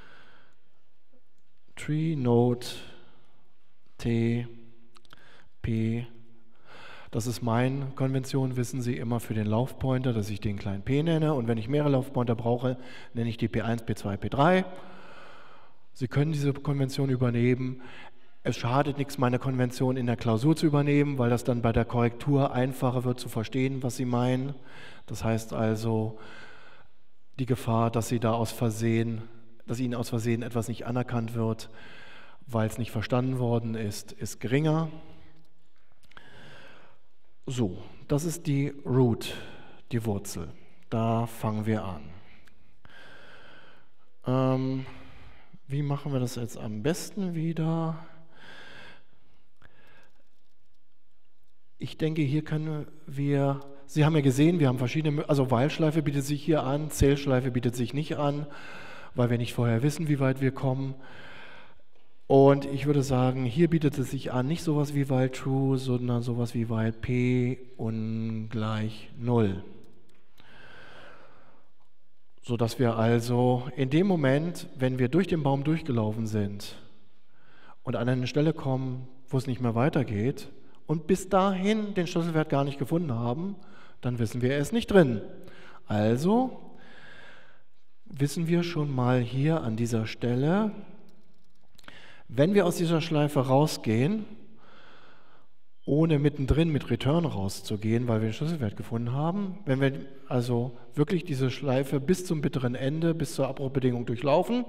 Tree, Node, T, P. Das ist meine Konvention, wissen Sie, immer für den Laufpointer, dass ich den kleinen p nenne. Und wenn ich mehrere Laufpointer brauche, nenne ich die P1, P2, P3. Sie können diese Konvention übernehmen. Es schadet nichts, meine Konvention in der Klausur zu übernehmen, weil das dann bei der Korrektur einfacher wird zu verstehen, was Sie meinen. Das heißt also, die Gefahr, dass Ihnen aus Versehen etwas nicht anerkannt wird, weil es nicht verstanden worden ist, ist geringer. So, das ist die Root, die Wurzel. Da fangen wir an. Wie machen wir das jetzt am besten wieder? Ich denke, hier können wir, Sie haben ja gesehen, wir haben verschiedene, also While-Schleife bietet sich hier an, Zählschleife bietet sich nicht an, weil wir nicht vorher wissen, wie weit wir kommen. Und ich würde sagen, hier bietet es sich an, nicht sowas wie while true, sondern sowas wie while p ungleich 0. Sodass wir also in dem Moment, wenn wir durch den Baum durchgelaufen sind und an eine Stelle kommen, wo es nicht mehr weitergeht, und bis dahin den Schlüsselwert gar nicht gefunden haben, dann wissen wir, er ist nicht drin. Also wissen wir schon mal hier an dieser Stelle, wenn wir aus dieser Schleife rausgehen, ohne mittendrin mit Return rauszugehen, weil wir den Schlüsselwert gefunden haben, wenn wir also wirklich diese Schleife bis zum bitteren Ende, bis zur Abbruchbedingung durchlaufen,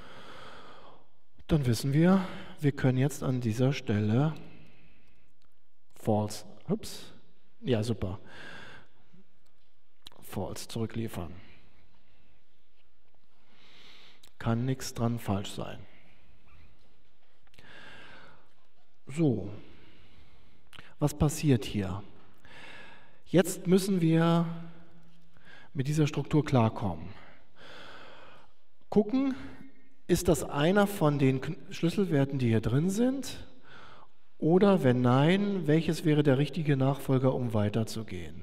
dann wissen wir, wir können jetzt an dieser Stelle False, ja super, False zurückliefern. Kann nichts dran falsch sein. So, was passiert hier? Jetzt müssen wir mit dieser Struktur klarkommen. Gucken, ist das einer von den Schlüsselwerten, die hier drin sind? Oder wenn nein, welches wäre der richtige Nachfolger, um weiterzugehen?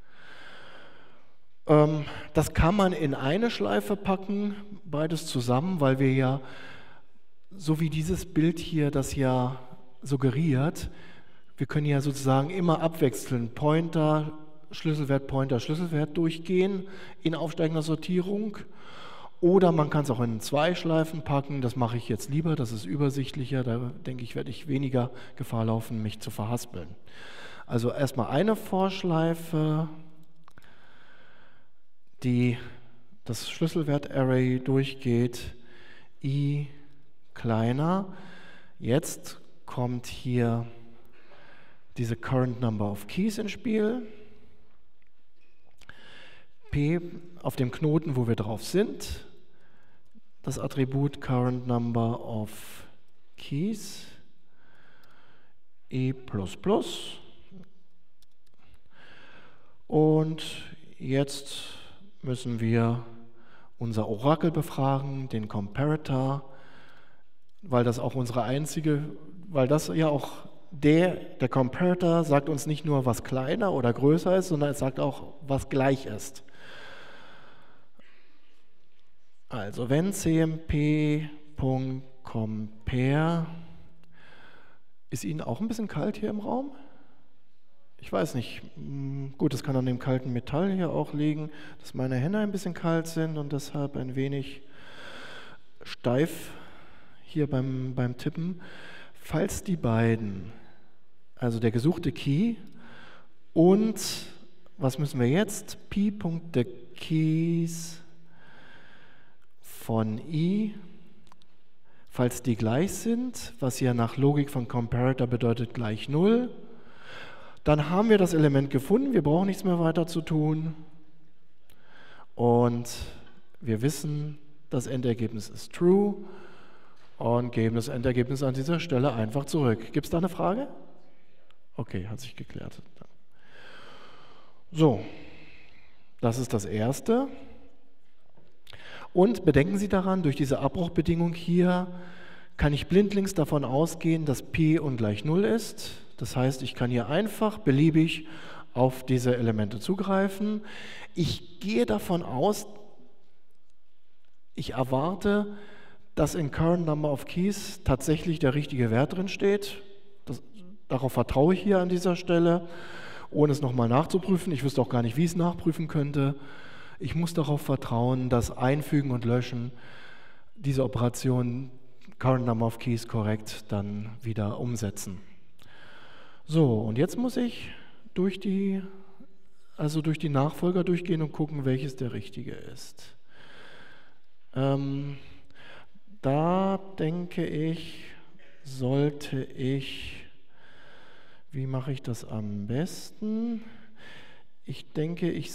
Das kann man in eine Schleife packen, beides zusammen, weil wir ja, so wie dieses Bild hier das ja suggeriert, wir können ja sozusagen immer abwechseln, Pointer, Schlüsselwert, Pointer, Schlüsselwert durchgehen in aufsteigender Sortierung. Oder man kann es auch in 2 Schleifen packen, das mache ich jetzt lieber, das ist übersichtlicher, da denke ich, werde ich weniger Gefahr laufen, mich zu verhaspeln. Also erstmal eine Vorschleife, die das Schlüsselwert-Array durchgeht, i kleiner. Jetzt kommt hier diese Current Number of Keys ins Spiel. P auf dem Knoten, wo wir drauf sind, das Attribut Current Number of Keys, i++. Und jetzt müssen wir unser Orakel befragen, den Comparator, weil das auch unsere einzige, weil das ja auch der Comparator sagt uns nicht nur, was kleiner oder größer ist, sondern es sagt auch, was gleich ist. Also wenn cmp.compare, ist Ihnen auch ein bisschen kalt hier im Raum? Ich weiß nicht, gut, das kann an dem kalten Metall hier auch liegen, dass meine Hände ein bisschen kalt sind und deshalb ein wenig steif hier beim Tippen. Falls die beiden, also der gesuchte Key und, was müssen wir jetzt? P.the_keys von i, falls die gleich sind, was ja nach Logik von Comparator bedeutet gleich 0, dann haben wir das Element gefunden, wir brauchen nichts mehr weiter zu tun und wir wissen, das Endergebnis ist true und geben das Endergebnis an dieser Stelle einfach zurück. Gibt es da eine Frage? Okay, hat sich geklärt. So, das ist das Erste. Und bedenken Sie daran, durch diese Abbruchbedingung hier kann ich blindlings davon ausgehen, dass P ungleich 0 ist. Das heißt, ich kann hier einfach beliebig auf diese Elemente zugreifen. Ich gehe davon aus, ich erwarte, dass in Current Number of Keys tatsächlich der richtige Wert drin steht. Darauf vertraue ich hier an dieser Stelle, ohne es nochmal nachzuprüfen. Ich wüsste auch gar nicht, wie ich es nachprüfen könnte. Ich muss darauf vertrauen, dass Einfügen und Löschen diese Operation Current Number of Keys korrekt dann wieder umsetzen. So, und jetzt muss ich durch die Nachfolger durchgehen und gucken, welches der richtige ist. Da denke ich, sollte ich, wie mache ich das am besten? Ich denke, ich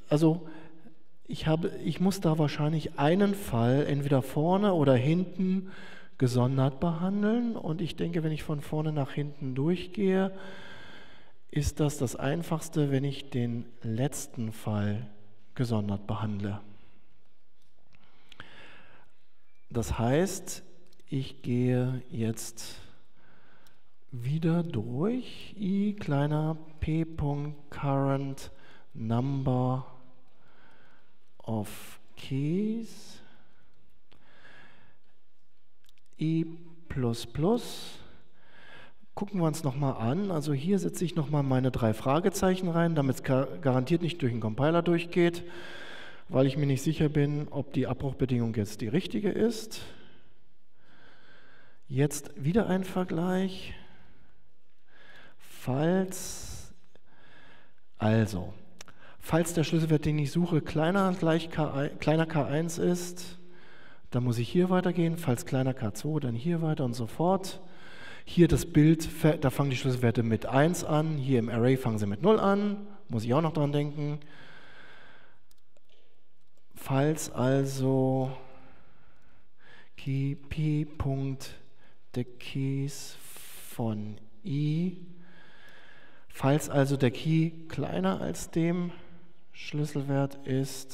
muss da wahrscheinlich einen Fall entweder vorne oder hinten gesondert behandeln und ich denke, wenn ich von vorne nach hinten durchgehe, ist das Einfachste, wenn ich den letzten Fall gesondert behandle. Das heißt, ich gehe jetzt wieder durch i kleiner p.current number of keys i++. Gucken wir uns nochmal an. Also hier setze ich nochmal meine 3 Fragezeichen rein, damit es garantiert nicht durch den Compiler durchgeht, weil ich mir nicht sicher bin, ob die Abbruchbedingung jetzt die richtige ist. Jetzt wieder ein Vergleich. Falls der Schlüsselwert, den ich suche, kleiner K1 ist, dann muss ich hier weitergehen, falls kleiner K2, dann hier weiter und so fort. Hier das Bild, da fangen die Schlüsselwerte mit 1 an, hier im Array fangen sie mit 0 an, muss ich auch noch dran denken. Falls also P.the_keys von i, falls also der Key kleiner als dem Schlüsselwert ist,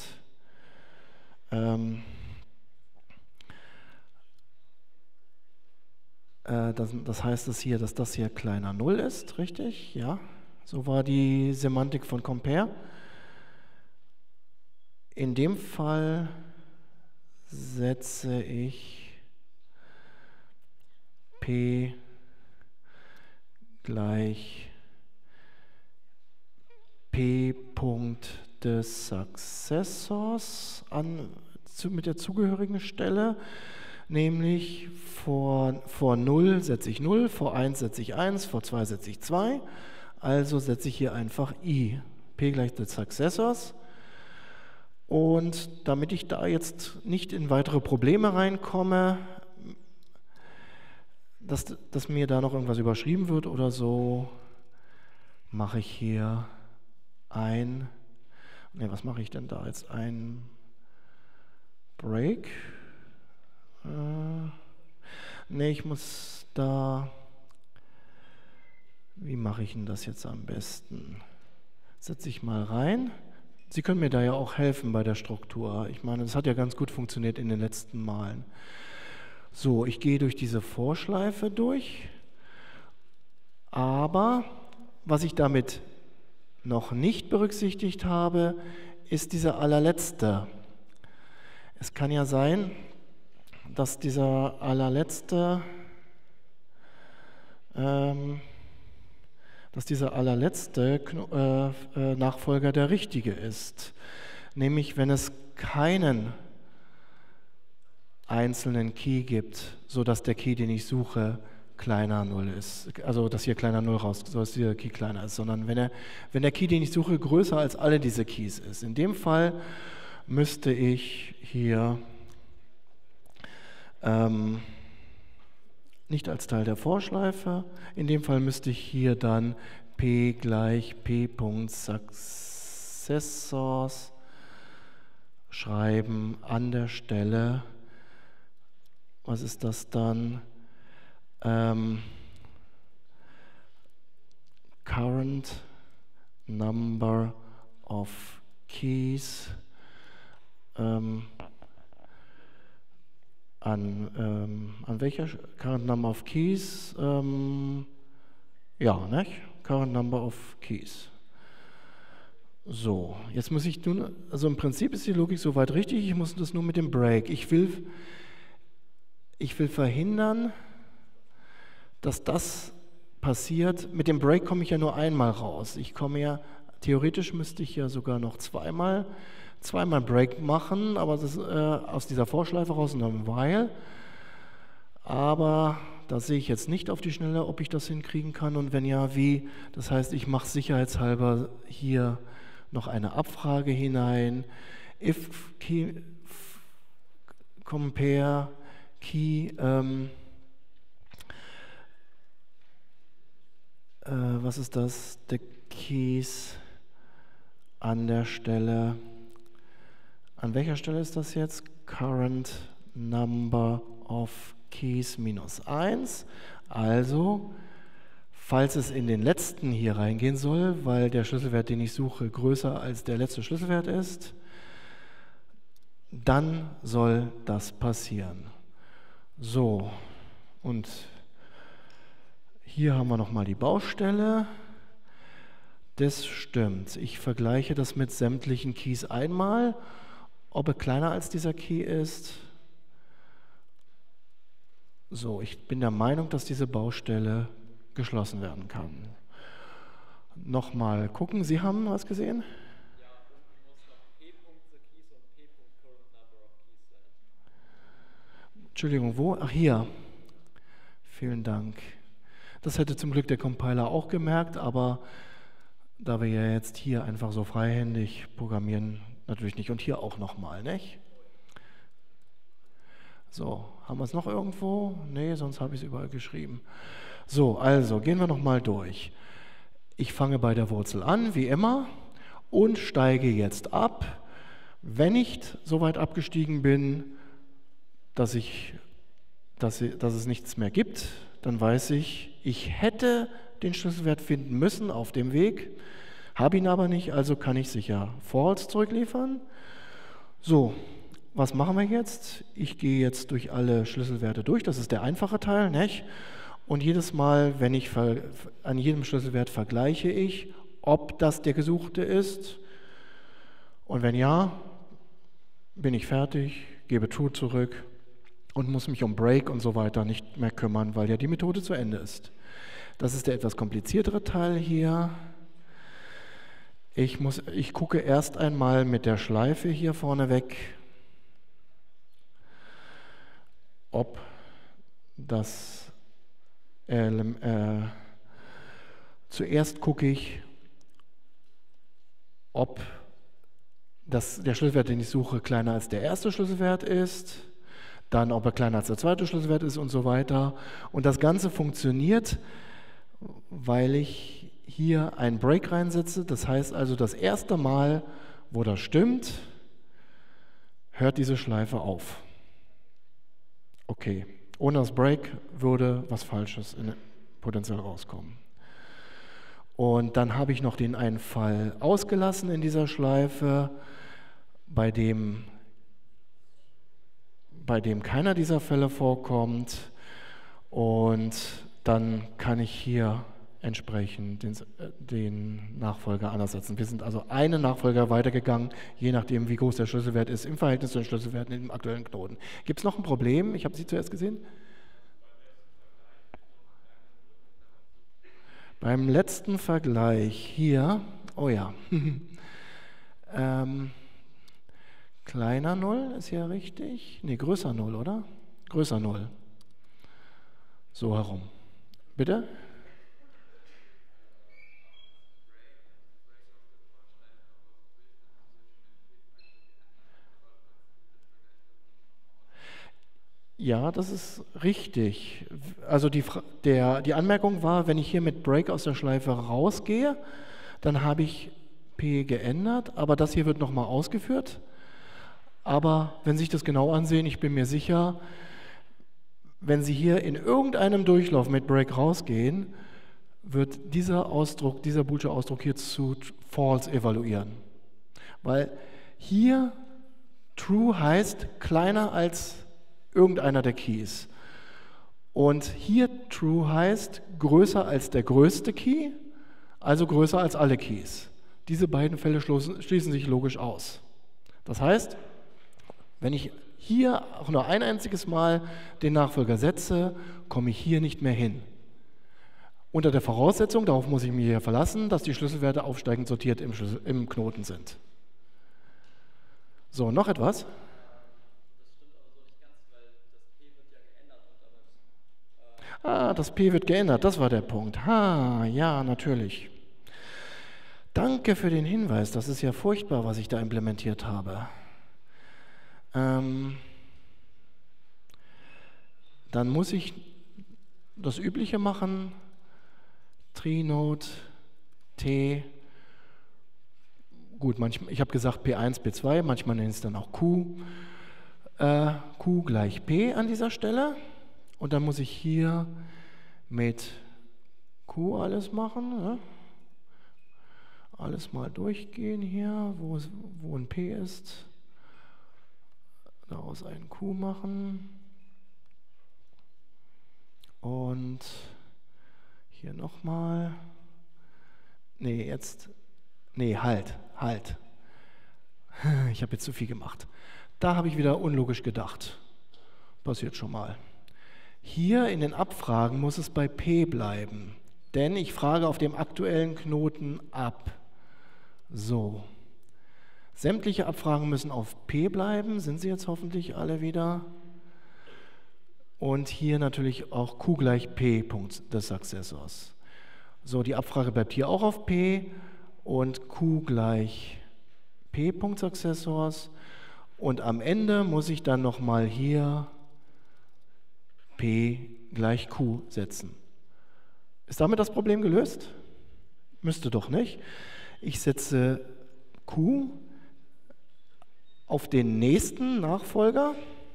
das heißt dass das hier kleiner 0 ist, richtig? Ja, so war die Semantik von Compare. In dem Fall setze ich P gleich P. des Successors mit der zugehörigen Stelle, nämlich vor 0 setze ich 0, vor 1 setze ich 1, vor 2 setze ich 2, also setze ich hier einfach I, P gleich des Successors. Und damit ich da jetzt nicht in weitere Probleme reinkomme, dass mir da noch irgendwas überschrieben wird oder so, mache ich hier was mache ich denn da jetzt? Ein Break? Ich muss da, wie mache ich denn das jetzt am besten? Setze ich mal rein. Sie können mir da ja auch helfen bei der Struktur. Ich meine, das hat ja ganz gut funktioniert in den letzten Malen. So, ich gehe durch diese Vorschleife durch, aber was ich damit noch nicht berücksichtigt habe, ist dieser allerletzte. Es kann ja sein, dass dieser allerletzte Nachfolger der richtige ist. Nämlich, wenn es keinen einzelnen Key gibt, sodass der Key, den ich suche, kleiner 0 ist. Also, dass hier kleiner 0 raus, dass dieser Key kleiner ist, sondern wenn der Key, den ich suche, größer als alle diese Keys ist. In dem Fall müsste ich hier nicht als Teil der Vorschleife, in dem Fall müsste ich hier dann P gleich P. Successors schreiben an der Stelle, was ist das dann? Current number of keys an welcher Current number of keys? Ja, nicht? Current number of keys. So, jetzt muss ich nun, also im Prinzip ist die Logik soweit richtig, ich muss das nur mit dem Break. Ich will verhindern, dass das passiert. Mit dem Break komme ich ja nur einmal raus. Theoretisch müsste ich ja sogar noch zweimal Break machen, aber das aus dieser Vorschleife raus und dann while. Aber da sehe ich jetzt nicht auf die Schnelle, ob ich das hinkriegen kann und wenn ja, wie. Das heißt, ich mache sicherheitshalber hier noch eine Abfrage hinein. If key, compare key, was ist das? The keys an der Stelle. An welcher Stelle ist das jetzt? Current number of keys minus 1. Also, falls es in den letzten hier reingehen soll, weil der Schlüsselwert, den ich suche, größer als der letzte Schlüsselwert ist, dann soll das passieren. So, und hier haben wir nochmal die Baustelle. Das stimmt. Ich vergleiche das mit sämtlichen Keys einmal, ob er kleiner als dieser Key ist. So, ich bin der Meinung, dass diese Baustelle geschlossen werden kann. Nochmal gucken, Sie haben was gesehen? Ja, unten muss noch P. the keys und P. current number of keys sein. Entschuldigung, wo? Ach, hier. Vielen Dank. Das hätte zum Glück der Compiler auch gemerkt, aber da wir ja jetzt hier einfach so freihändig programmieren, natürlich nicht. Und hier auch nochmal, nicht? So, haben wir es noch irgendwo? Nee, sonst habe ich es überall geschrieben. So, also gehen wir nochmal durch. Ich fange bei der Wurzel an, wie immer, und steige jetzt ab. Wenn ich so weit abgestiegen bin, dass es nichts mehr gibt, dann weiß ich, ich hätte den Schlüsselwert finden müssen auf dem Weg, habe ihn aber nicht, also kann ich sicher False zurückliefern. So, was machen wir jetzt? Ich gehe jetzt durch alle Schlüsselwerte durch, das ist der einfache Teil, nicht? Und jedes Mal, wenn ich an jedem Schlüsselwert vergleiche ich, ob das der gesuchte ist. Und wenn ja, bin ich fertig, gebe True zurück und muss mich um Break und so weiter nicht mehr kümmern, weil ja die Methode zu Ende ist. Das ist der etwas kompliziertere Teil hier. Ich gucke erst einmal mit der Schleife hier vorne weg, ob das zuerst gucke ich, ob der Schlüsselwert, den ich suche, kleiner als der erste Schlüsselwert ist, dann ob er kleiner als der zweite Schlüsselwert ist und so weiter. Und das Ganze funktioniert, weil ich hier einen Break reinsetze. Das heißt also, das erste Mal, wo das stimmt, hört diese Schleife auf. Okay, ohne das Break würde was Falsches potenziell rauskommen. Und dann habe ich noch den einen Fall ausgelassen in dieser Schleife, bei dem keiner dieser Fälle vorkommt. Und dann kann ich hier entsprechend den Nachfolger anders setzen. Wir sind also einen Nachfolger weitergegangen, je nachdem, wie groß der Schlüsselwert ist, im Verhältnis zu den Schlüsselwerten in dem aktuellen Knoten. Gibt es noch ein Problem? Ich habe Sie zuerst gesehen. Beim letzten Vergleich hier, oh ja, kleiner 0 ist ja richtig, nee, größer 0, oder? Größer 0, so herum. Bitte? Ja, das ist richtig. Also die Anmerkung war, wenn ich hier mit Break aus der Schleife rausgehe, dann habe ich P geändert, aber das hier wird nochmal ausgeführt. Aber wenn Sie sich das genau ansehen, ich bin mir sicher, wenn Sie hier in irgendeinem Durchlauf mit Break rausgehen, wird dieser Ausdruck, dieser boolsche Ausdruck hier zu false evaluieren. Weil hier true heißt kleiner als irgendeiner der Keys. Und hier true heißt größer als der größte Key, also größer als alle Keys. Diese beiden Fälle schließen sich logisch aus. Das heißt, wenn ich hier auch nur ein einziges Mal den Nachfolger setze, komme ich hier nicht mehr hin. Unter der Voraussetzung, darauf muss ich mich hier verlassen, dass die Schlüsselwerte aufsteigend sortiert im Knoten sind. So, noch etwas? Das P wird geändert, das war der Punkt. Ja, natürlich. Danke für den Hinweis, das ist ja furchtbar, was ich da implementiert habe. Dann muss ich das Übliche machen, Trinode, T, gut, ich habe gesagt P1, P2, manchmal nenne ich es dann auch Q, Q gleich P an dieser Stelle. Und dann muss ich hier mit Q alles machen, ne? Alles mal durchgehen hier, wo ein P ist, daraus ein Q machen und hier nochmal, halt, ich habe jetzt zu viel gemacht. Da habe ich wieder unlogisch gedacht, passiert schon mal. Hier in den Abfragen muss es bei P bleiben, denn ich frage auf dem aktuellen Knoten ab. So, sämtliche Abfragen müssen auf P bleiben, sind sie jetzt hoffentlich alle wieder. Und hier natürlich auch Q gleich P Punkt des Successors. So, die Abfrage bleibt hier auch auf P und Q gleich P Punkt Successors. Und am Ende muss ich dann nochmal hier P gleich Q setzen. Ist damit das Problem gelöst? Müsste doch nicht. Ich setze Q auf den nächsten Nachfolger,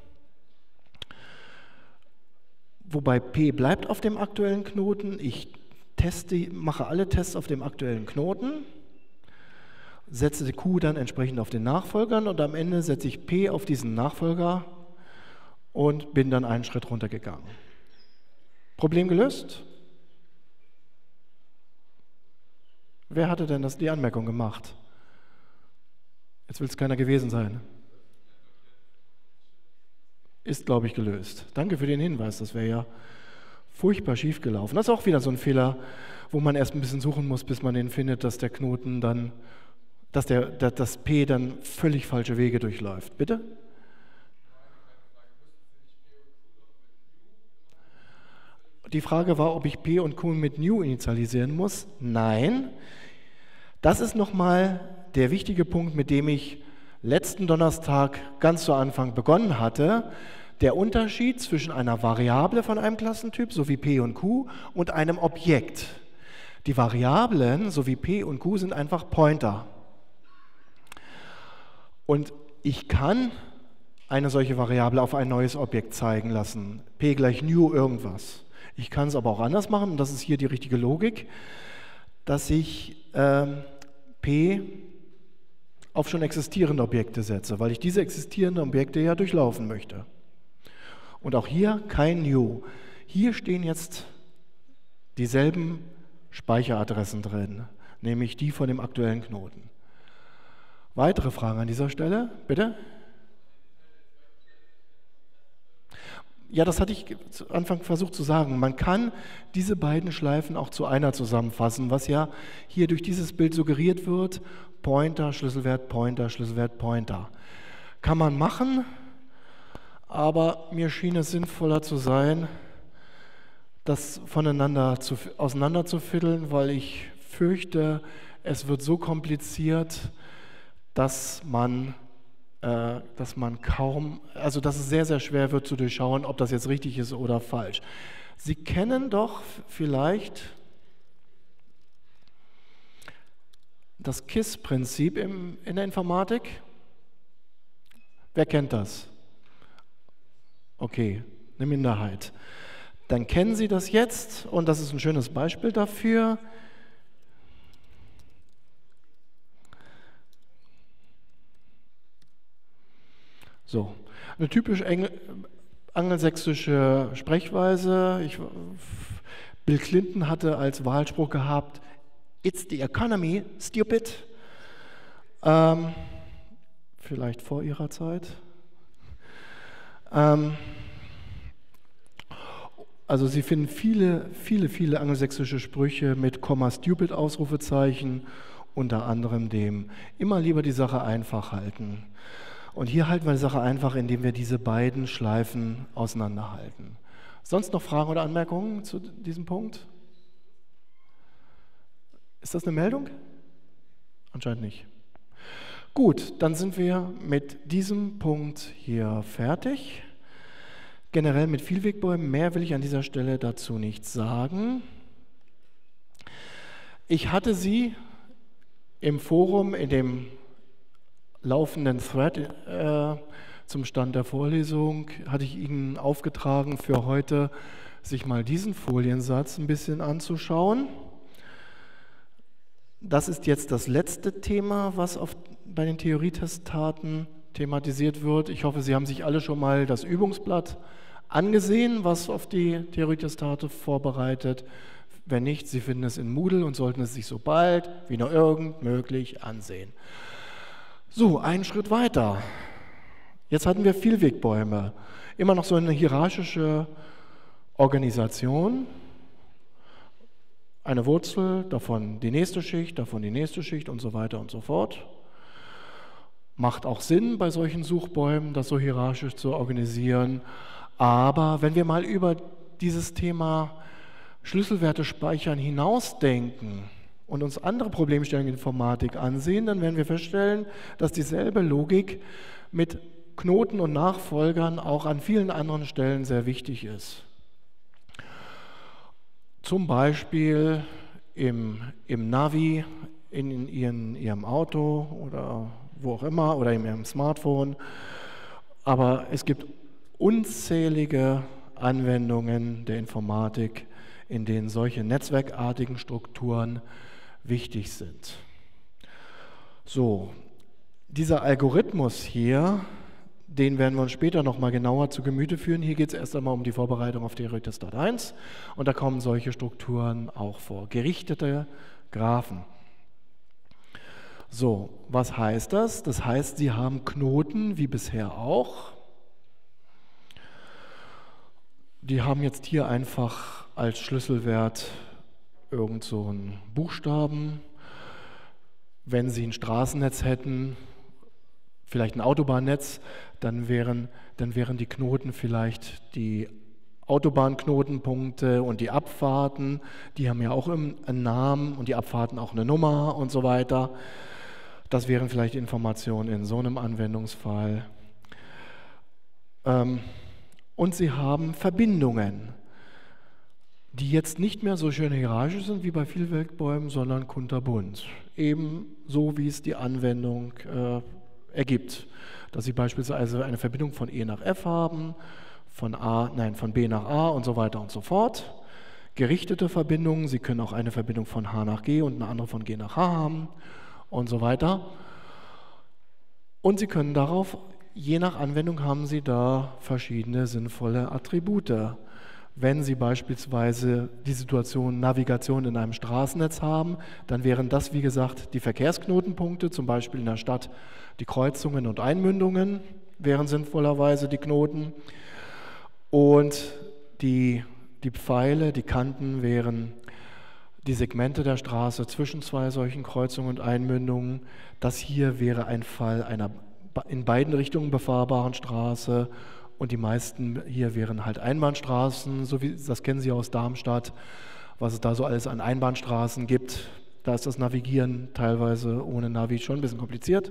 wobei P bleibt auf dem aktuellen Knoten. Ich mache alle Tests auf dem aktuellen Knoten, setze Q dann entsprechend auf den Nachfolgern und am Ende setze ich P auf diesen Nachfolger und bin dann einen Schritt runtergegangen. Problem gelöst? Wer hatte denn die Anmerkung gemacht? Jetzt will es keiner gewesen sein. Ist, glaube ich, gelöst. Danke für den Hinweis, das wäre ja Furchtbar schief gelaufen. Das ist auch wieder so ein Fehler, wo man erst ein bisschen suchen muss, bis man den findet, dass der Knoten dann, dass das P dann völlig falsche Wege durchläuft. Bitte? Die Frage war, ob ich P und Q mit new initialisieren muss. Nein. Das ist nochmal der wichtige Punkt, mit dem ich letzten Donnerstag ganz zu Anfang begonnen hatte. Der Unterschied zwischen einer Variable von einem Klassentyp, so wie P und Q, und einem Objekt. Die Variablen, so wie P und Q, sind einfach Pointer. Und ich kann eine solche Variable auf ein neues Objekt zeigen lassen. P gleich new irgendwas. Ich kann es aber auch anders machen, und das ist hier die richtige Logik, dass ich P auf schon existierende Objekte setze, weil ich diese existierenden Objekte ja durchlaufen möchte. Und auch hier kein new. Hier stehen jetzt dieselben Speicheradressen drin, nämlich die von dem aktuellen Knoten. Weitere Fragen an dieser Stelle, bitte? Ja, das hatte ich zu Anfang versucht zu sagen. Man kann diese beiden Schleifen auch zu einer zusammenfassen, was ja hier durch dieses Bild suggeriert wird. Pointer, Schlüsselwert, Pointer, Schlüsselwert, Pointer. Kann man machen, aber mir schien es sinnvoller zu sein, das voneinander auseinanderzufiddeln, weil ich fürchte, es wird so kompliziert, dass es sehr, sehr schwer wird zu durchschauen, ob das jetzt richtig ist oder falsch. Sie kennen doch vielleicht das KISS-Prinzip in der Informatik. Wer kennt das? Okay, eine Minderheit. Dann kennen Sie das jetzt, und das ist ein schönes Beispiel dafür. So, eine typisch angelsächsische Sprechweise. Bill Clinton hatte als Wahlspruch gehabt, "It's the economy, stupid." Vielleicht vor ihrer Zeit. Also Sie finden viele angelsächsische Sprüche mit Komma stupid Ausrufezeichen, unter anderem dem immer lieber die Sache einfach halten. Und hier halten wir die Sache einfach, indem wir diese beiden Schleifen auseinanderhalten. Sonst noch Fragen oder Anmerkungen zu diesem Punkt? Ist das eine Meldung? Anscheinend nicht. Gut, dann sind wir mit diesem Punkt hier fertig. Generell mit Vielwegbäumen, mehr will ich an dieser Stelle dazu nicht sagen. Ich hatte Sie im Forum, in dem laufenden Thread zum Stand der Vorlesung, hatte ich Ihnen aufgetragen, für heute sich mal diesen Foliensatz ein bisschen anzuschauen. Das ist jetzt das letzte Thema, was bei den Theorietestaten thematisiert wird. Ich hoffe, Sie haben sich alle schon mal das Übungsblatt angesehen, was auf die Theorietestate vorbereitet. Wenn nicht, Sie finden es in Moodle und sollten es sich so bald wie nur irgend möglich ansehen. So, einen Schritt weiter. Jetzt hatten wir Vielwegbäume. Immer noch so eine hierarchische Organisation. Eine Wurzel, davon die nächste Schicht, davon die nächste Schicht und so weiter und so fort. Macht auch Sinn, bei solchen Suchbäumen das so hierarchisch zu organisieren. Aber wenn wir mal über dieses Thema Schlüsselwerte speichern hinausdenken und uns andere Problemstellungen in Informatik ansehen, dann werden wir feststellen, dass dieselbe Logik mit Knoten und Nachfolgern auch an vielen anderen Stellen sehr wichtig ist. Zum Beispiel im Navi, in Ihrem Auto oder wo auch immer oder in Ihrem Smartphone. Aber es gibt unzählige Anwendungen der Informatik, in denen solche netzwerkartigen Strukturen wichtig sind. So, dieser Algorithmus hier, den werden wir uns später nochmal genauer zu Gemüte führen. Hier geht es erst einmal um die Vorbereitung auf Theorietestat 1 und da kommen solche Strukturen auch vor. Gerichtete Graphen. So, was heißt das? Das heißt, Sie haben Knoten, wie bisher auch. Die haben jetzt hier einfach als Schlüsselwert irgend so einen Buchstaben. Wenn Sie ein Straßennetz hätten, vielleicht ein Autobahnnetz, dann wären die Knoten vielleicht die Autobahnknotenpunkte und die Abfahrten, die haben ja auch einen Namen und die Abfahrten auch eine Nummer und so weiter. Das wären vielleicht Informationen in so einem Anwendungsfall. Und Sie haben Verbindungen, die jetzt nicht mehr so schön hierarchisch sind wie bei Vielfältbäumen, sondern kunterbunt. Eben so, wie es die Anwendung ergibt. Dass Sie beispielsweise eine Verbindung von E nach F haben, von B nach A und so weiter und so fort. Gerichtete Verbindungen, Sie können auch eine Verbindung von H nach G und eine andere von G nach H haben und so weiter. Und Sie können darauf, je nach Anwendung haben Sie da verschiedene sinnvolle Attribute. Wenn Sie beispielsweise die Situation Navigation in einem Straßennetz haben, dann wären das, wie gesagt, die Verkehrsknotenpunkte, zum Beispiel in der Stadt die Kreuzungen und Einmündungen, wären sinnvollerweise die Knoten. Und die Pfeile, die Kanten wären die Segmente der Straße zwischen zwei solchen Kreuzungen und Einmündungen. Das hier wäre ein Fall einer in beiden Richtungen befahrbaren Straße und die meisten hier wären halt Einbahnstraßen, so wie das kennen Sie aus Darmstadt, was es da so alles an Einbahnstraßen gibt. Da ist das Navigieren teilweise ohne Navi schon ein bisschen kompliziert.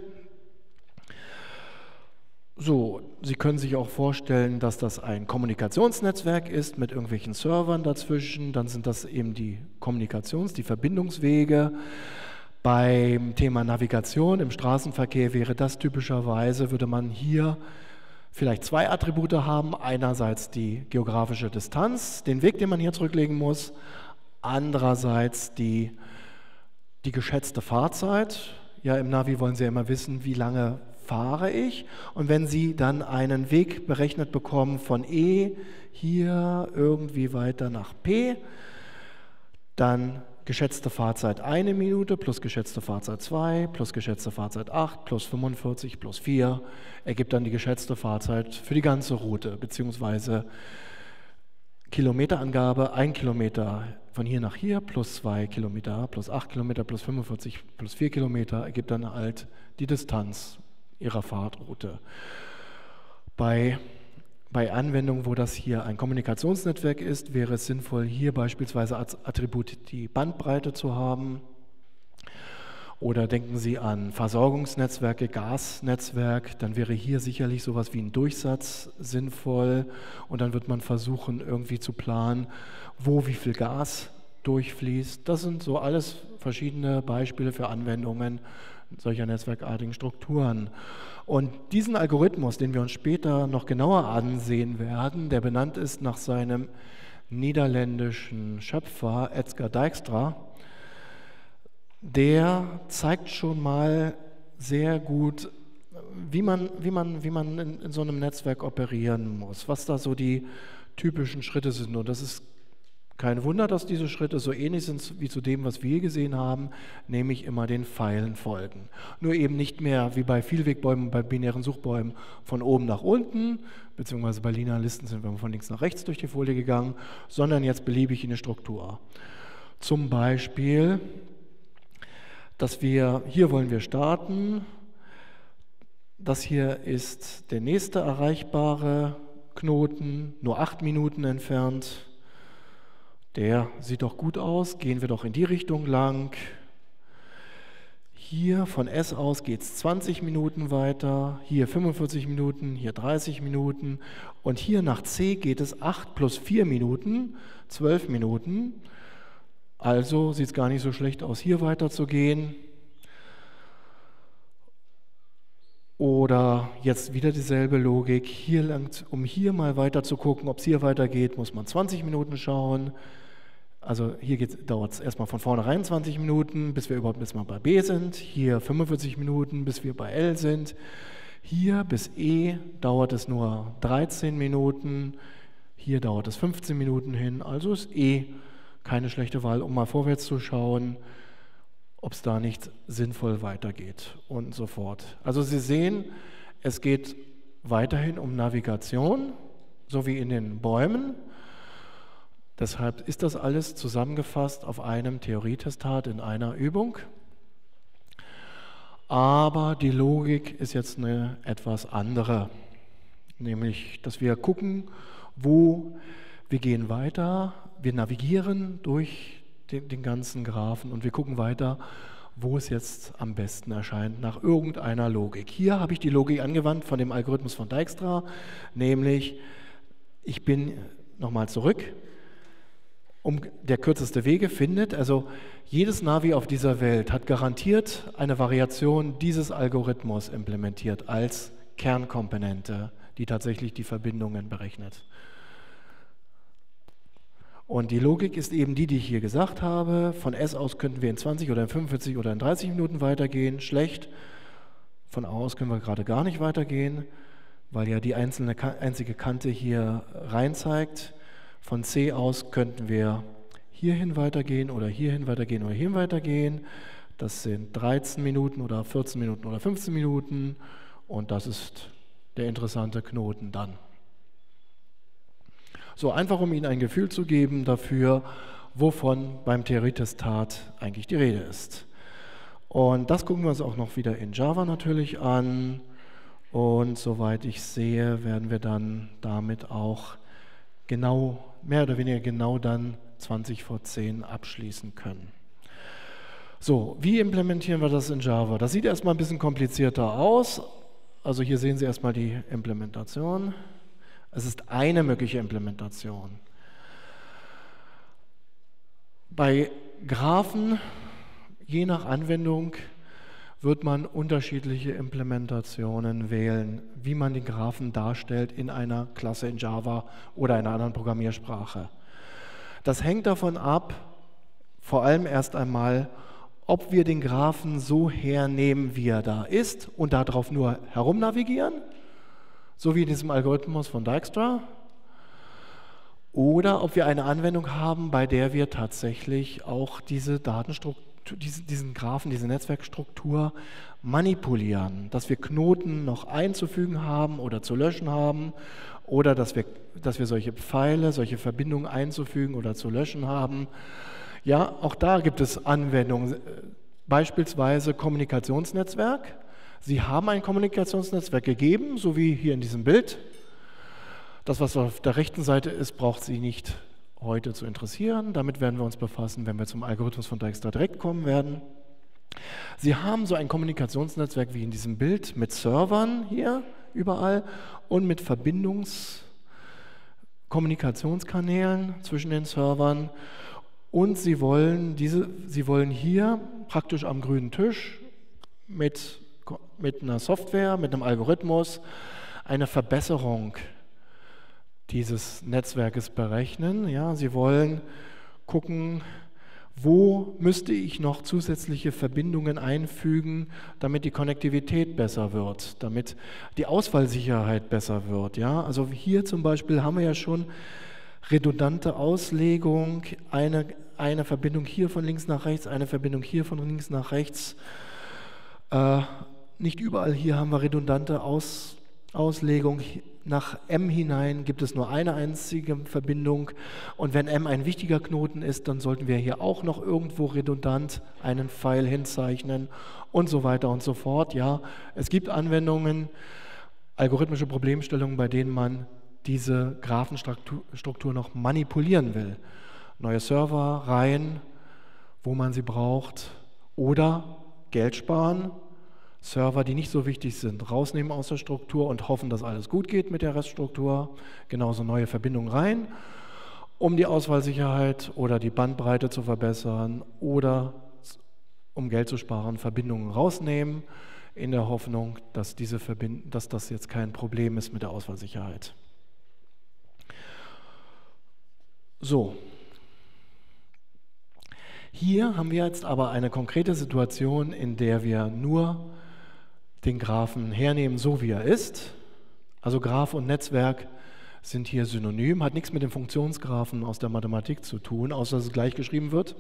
So, Sie können sich auch vorstellen, dass das ein Kommunikationsnetzwerk ist mit irgendwelchen Servern dazwischen. Dann sind das eben die die Verbindungswege. Beim Thema Navigation im Straßenverkehr wäre das typischerweise, würde man hier vielleicht zwei Attribute haben. Einerseits die geografische Distanz, den Weg, den man hier zurücklegen muss. Andererseits die geschätzte Fahrzeit. Ja, im Navi wollen Sie ja immer wissen, wie lange fahre ich. Und wenn Sie dann einen Weg berechnet bekommen von E hier irgendwie weiter nach P, dann geschätzte Fahrzeit 1 Minute plus geschätzte Fahrzeit 2 plus geschätzte Fahrzeit 8 plus 45 plus 4 ergibt dann die geschätzte Fahrzeit für die ganze Route, beziehungsweise Kilometerangabe 1 Kilometer von hier nach hier plus 2 Kilometer plus 8 Kilometer plus 45 plus 4 Kilometer ergibt dann halt die Distanz Ihrer Fahrtroute. Bei Anwendungen, wo das hier ein Kommunikationsnetzwerk ist, wäre es sinnvoll, hier beispielsweise als Attribut die Bandbreite zu haben. Oder denken Sie an Versorgungsnetzwerke, Gasnetzwerk, dann wäre hier sicherlich sowas wie ein Durchsatz sinnvoll. Und dann wird man versuchen, irgendwie zu planen, wo wie viel Gas durchfließt. Das sind so alles verschiedene Beispiele für Anwendungen solcher netzwerkartigen Strukturen. Und diesen Algorithmus, den wir uns später noch genauer ansehen werden, der benannt ist nach seinem niederländischen Schöpfer Edgar Dijkstra, der zeigt schon mal sehr gut, wie man in so einem Netzwerk operieren muss, was da so die typischen Schritte sind. Und das ist kein Wunder, dass diese Schritte so ähnlich sind wie zu dem, was wir hier gesehen haben, nämlich immer den Pfeilen folgen. Nur eben nicht mehr wie bei Vielwegbäumen, bei binären Suchbäumen von oben nach unten, beziehungsweise bei linearen Listen sind wir von links nach rechts durch die Folie gegangen, sondern jetzt beliebig in eine Struktur. Zum Beispiel, hier wollen wir starten. Das hier ist der nächste erreichbare Knoten, nur 8 Minuten entfernt. Der sieht doch gut aus, gehen wir doch in die Richtung lang. Hier von S aus geht es 20 Minuten weiter, hier 45 Minuten, hier 30 Minuten und hier nach C geht es 8 plus 4 Minuten, 12 Minuten. Also sieht es gar nicht so schlecht aus, hier weiter zu gehen. Oder jetzt wieder dieselbe Logik, hier lang, um hier mal weiter zu gucken, ob es hier weitergeht, muss man 20 Minuten schauen. Also hier dauert es erstmal von vornherein 20 Minuten, bis wir überhaupt erstmal bei B sind. Hier 45 Minuten, bis wir bei L sind. Hier bis E dauert es nur 13 Minuten. Hier dauert es 15 Minuten hin. Also ist E keine schlechte Wahl, um mal vorwärts zu schauen, ob es da nicht sinnvoll weitergeht und so fort. Also Sie sehen, es geht weiterhin um Navigation, so wie in den Bäumen. Deshalb ist das alles zusammengefasst auf einem Theorietestat in einer Übung. Aber die Logik ist jetzt eine etwas andere, nämlich, dass wir gucken, wo wir gehen weiter, wir navigieren durch den ganzen Graphen und wir gucken weiter, wo es jetzt am besten erscheint, nach irgendeiner Logik. Hier habe ich die Logik angewandt von dem Algorithmus von Dijkstra, nämlich, ich bin nochmal zurück, der kürzeste Wege findet, also jedes Navi auf dieser Welt hat garantiert eine Variation dieses Algorithmus implementiert als Kernkomponente, die tatsächlich die Verbindungen berechnet. Und die Logik ist eben die ich hier gesagt habe. Von S aus könnten wir in 20 oder in 45 oder in 30 Minuten weitergehen. Schlecht. Von A aus können wir gerade gar nicht weitergehen, weil ja die einzige Kante hier rein zeigt. Von C aus könnten wir hierhin weitergehen oder hierhin weitergehen oder hierhin weitergehen. Das sind 13 Minuten oder 14 Minuten oder 15 Minuten. Und das ist der interessante Knoten dann. So, einfach um Ihnen ein Gefühl zu geben dafür, wovon beim Theorietestat eigentlich die Rede ist. Und das gucken wir uns auch noch wieder in Java natürlich an. Und soweit ich sehe, werden wir dann damit auch genau, mehr oder weniger genau dann 20 vor 10 abschließen können. So, wie implementieren wir das in Java? Das sieht erstmal ein bisschen komplizierter aus. Also hier sehen Sie erstmal die Implementation. Es ist eine mögliche Implementation. Bei Graphen, je nach Anwendung, wird man unterschiedliche Implementationen wählen, wie man den Graphen darstellt in einer Klasse in Java oder einer anderen Programmiersprache. Das hängt davon ab, vor allem erst einmal, ob wir den Graphen so hernehmen, wie er da ist und darauf nur herumnavigieren, so wie in diesem Algorithmus von Dijkstra, oder ob wir eine Anwendung haben, bei der wir tatsächlich auch diese Datenstruktur, diesen Graphen, diese Netzwerkstruktur manipulieren, dass wir Knoten noch einzufügen haben oder zu löschen haben oder dass wir solche Pfeile, solche Verbindungen einzufügen oder zu löschen haben. Ja, auch da gibt es Anwendungen, beispielsweise Kommunikationsnetzwerk. Sie haben ein Kommunikationsnetzwerk gegeben, so wie hier in diesem Bild. Das, was auf der rechten Seite ist, braucht Sie nicht heute zu interessieren. Damit werden wir uns befassen, wenn wir zum Algorithmus von Dijkstra direkt kommen werden. Sie haben so ein Kommunikationsnetzwerk wie in diesem Bild mit Servern hier überall und mit Kommunikationskanälen zwischen den Servern. Und Sie wollen hier praktisch am grünen Tisch mit einer Software, mit einem Algorithmus eine Verbesserung dieses Netzwerkes berechnen. Ja, Sie wollen gucken, wo müsste ich noch zusätzliche Verbindungen einfügen, damit die Konnektivität besser wird, damit die Ausfallsicherheit besser wird. Ja, also hier zum Beispiel haben wir ja schon redundante Auslegung, eine Verbindung hier von links nach rechts, eine Verbindung hier von links nach rechts. Nicht überall hier haben wir redundante Auslegung. Nach M hinein gibt es nur eine einzige Verbindung. Und wenn M ein wichtiger Knoten ist, dann sollten wir hier auch noch irgendwo redundant einen Pfeil hinzeichnen und so weiter und so fort. Ja, es gibt Anwendungen, algorithmische Problemstellungen, bei denen man diese Graphenstruktur noch manipulieren will. Neue Server rein, wo man sie braucht, oder Geld sparen, Server, die nicht so wichtig sind, rausnehmen aus der Struktur und hoffen, dass alles gut geht mit der Reststruktur. Genauso neue Verbindungen rein, um die Ausfallsicherheit oder die Bandbreite zu verbessern oder um Geld zu sparen, Verbindungen rausnehmen, in der Hoffnung, dass das jetzt kein Problem ist mit der Ausfallsicherheit. So. Hier haben wir jetzt aber eine konkrete Situation, in der wir nur den Graphen hernehmen, so wie er ist. Also Graph und Netzwerk sind hier synonym, hat nichts mit dem Funktionsgraphen aus der Mathematik zu tun, außer dass es gleich geschrieben wird.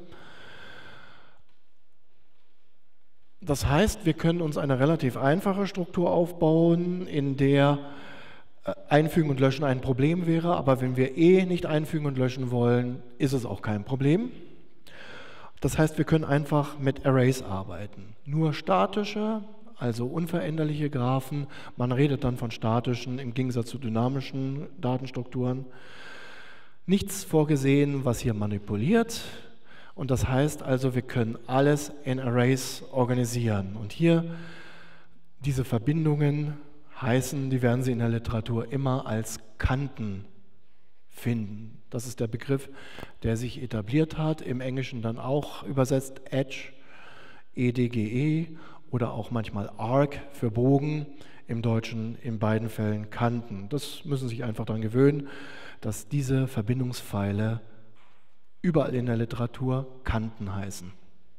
Das heißt, wir können uns eine relativ einfache Struktur aufbauen, in der Einfügen und Löschen ein Problem wäre, aber wenn wir nicht einfügen und löschen wollen, ist es auch kein Problem. Das heißt, wir können einfach mit Arrays arbeiten. Nur statische, also unveränderliche Graphen, man redet dann von statischen im Gegensatz zu dynamischen Datenstrukturen. Nichts vorgesehen, was hier manipuliert. Und das heißt also, wir können alles in Arrays organisieren. Und hier diese Verbindungen heißen, die werden Sie in der Literatur immer als Kanten finden. Das ist der Begriff, der sich etabliert hat, im Englischen dann auch übersetzt Edge, EDGE oder auch manchmal Arc für Bogen, im Deutschen in beiden Fällen Kanten. Das müssen Sie sich einfach daran gewöhnen, dass diese Verbindungspfeile überall in der Literatur Kanten heißen.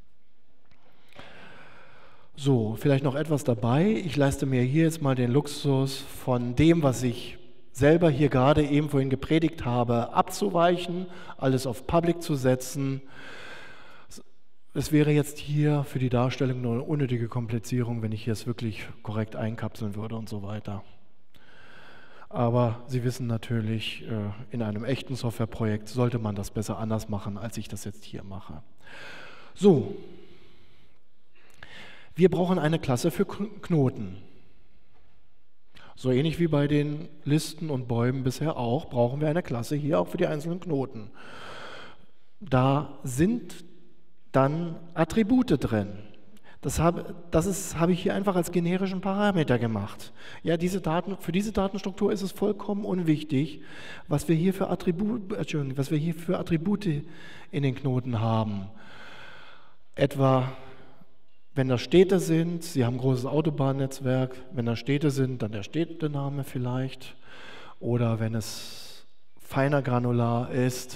So, vielleicht noch etwas dabei. Ich leiste mir hier jetzt mal den Luxus, von dem, was ich selber hier gerade eben vorhin gepredigt habe, abzuweichen, alles auf Public zu setzen. Es wäre jetzt hier für die Darstellung nur eine unnötige Komplizierung, wenn ich hier es wirklich korrekt einkapseln würde und so weiter. Aber Sie wissen natürlich, in einem echten Softwareprojekt sollte man das besser anders machen, als ich das jetzt hier mache. So, wir brauchen eine Klasse für Knoten. So ähnlich wie bei den Listen und Bäumen bisher auch, brauchen wir eine Klasse hier auch für die einzelnen Knoten. Da sind dann Attribute drin. Das habe ich hier einfach als generischen Parameter gemacht. Ja, für diese Datenstruktur ist es vollkommen unwichtig, was wir hier für Attribute in den Knoten haben. Etwa, wenn da Städte sind, Sie haben ein großes Autobahnnetzwerk, wenn da Städte sind, dann der Städtename vielleicht. Oder wenn es feiner granular ist,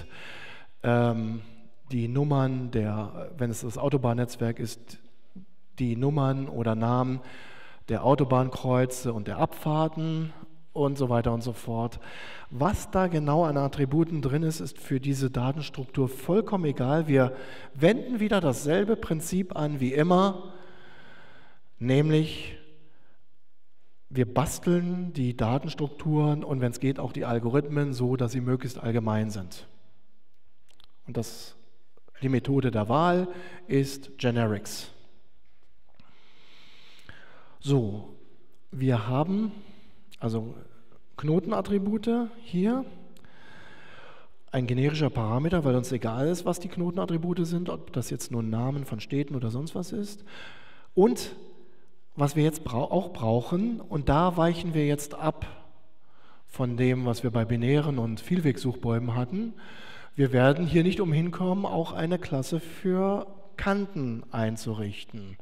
die Nummern, wenn es das Autobahnnetzwerk ist, die Nummern oder Namen der Autobahnkreuze und der Abfahrten und so weiter und so fort. Was da genau an Attributen drin ist, ist für diese Datenstruktur vollkommen egal. Wir wenden wieder dasselbe Prinzip an wie immer, nämlich wir basteln die Datenstrukturen und wenn es geht auch die Algorithmen so, dass sie möglichst allgemein sind. Und die Methode der Wahl ist Generics. So, wir haben also Knotenattribute hier, ein generischer Parameter, weil uns egal ist, was die Knotenattribute sind, ob das jetzt nur Namen von Städten oder sonst was ist. Und was wir jetzt auch brauchen, und da weichen wir jetzt ab von dem, was wir bei binären und Vielwegsuchbäumen hatten, wir werden hier nicht umhin kommen, auch eine Klasse für Kanten einzurichten.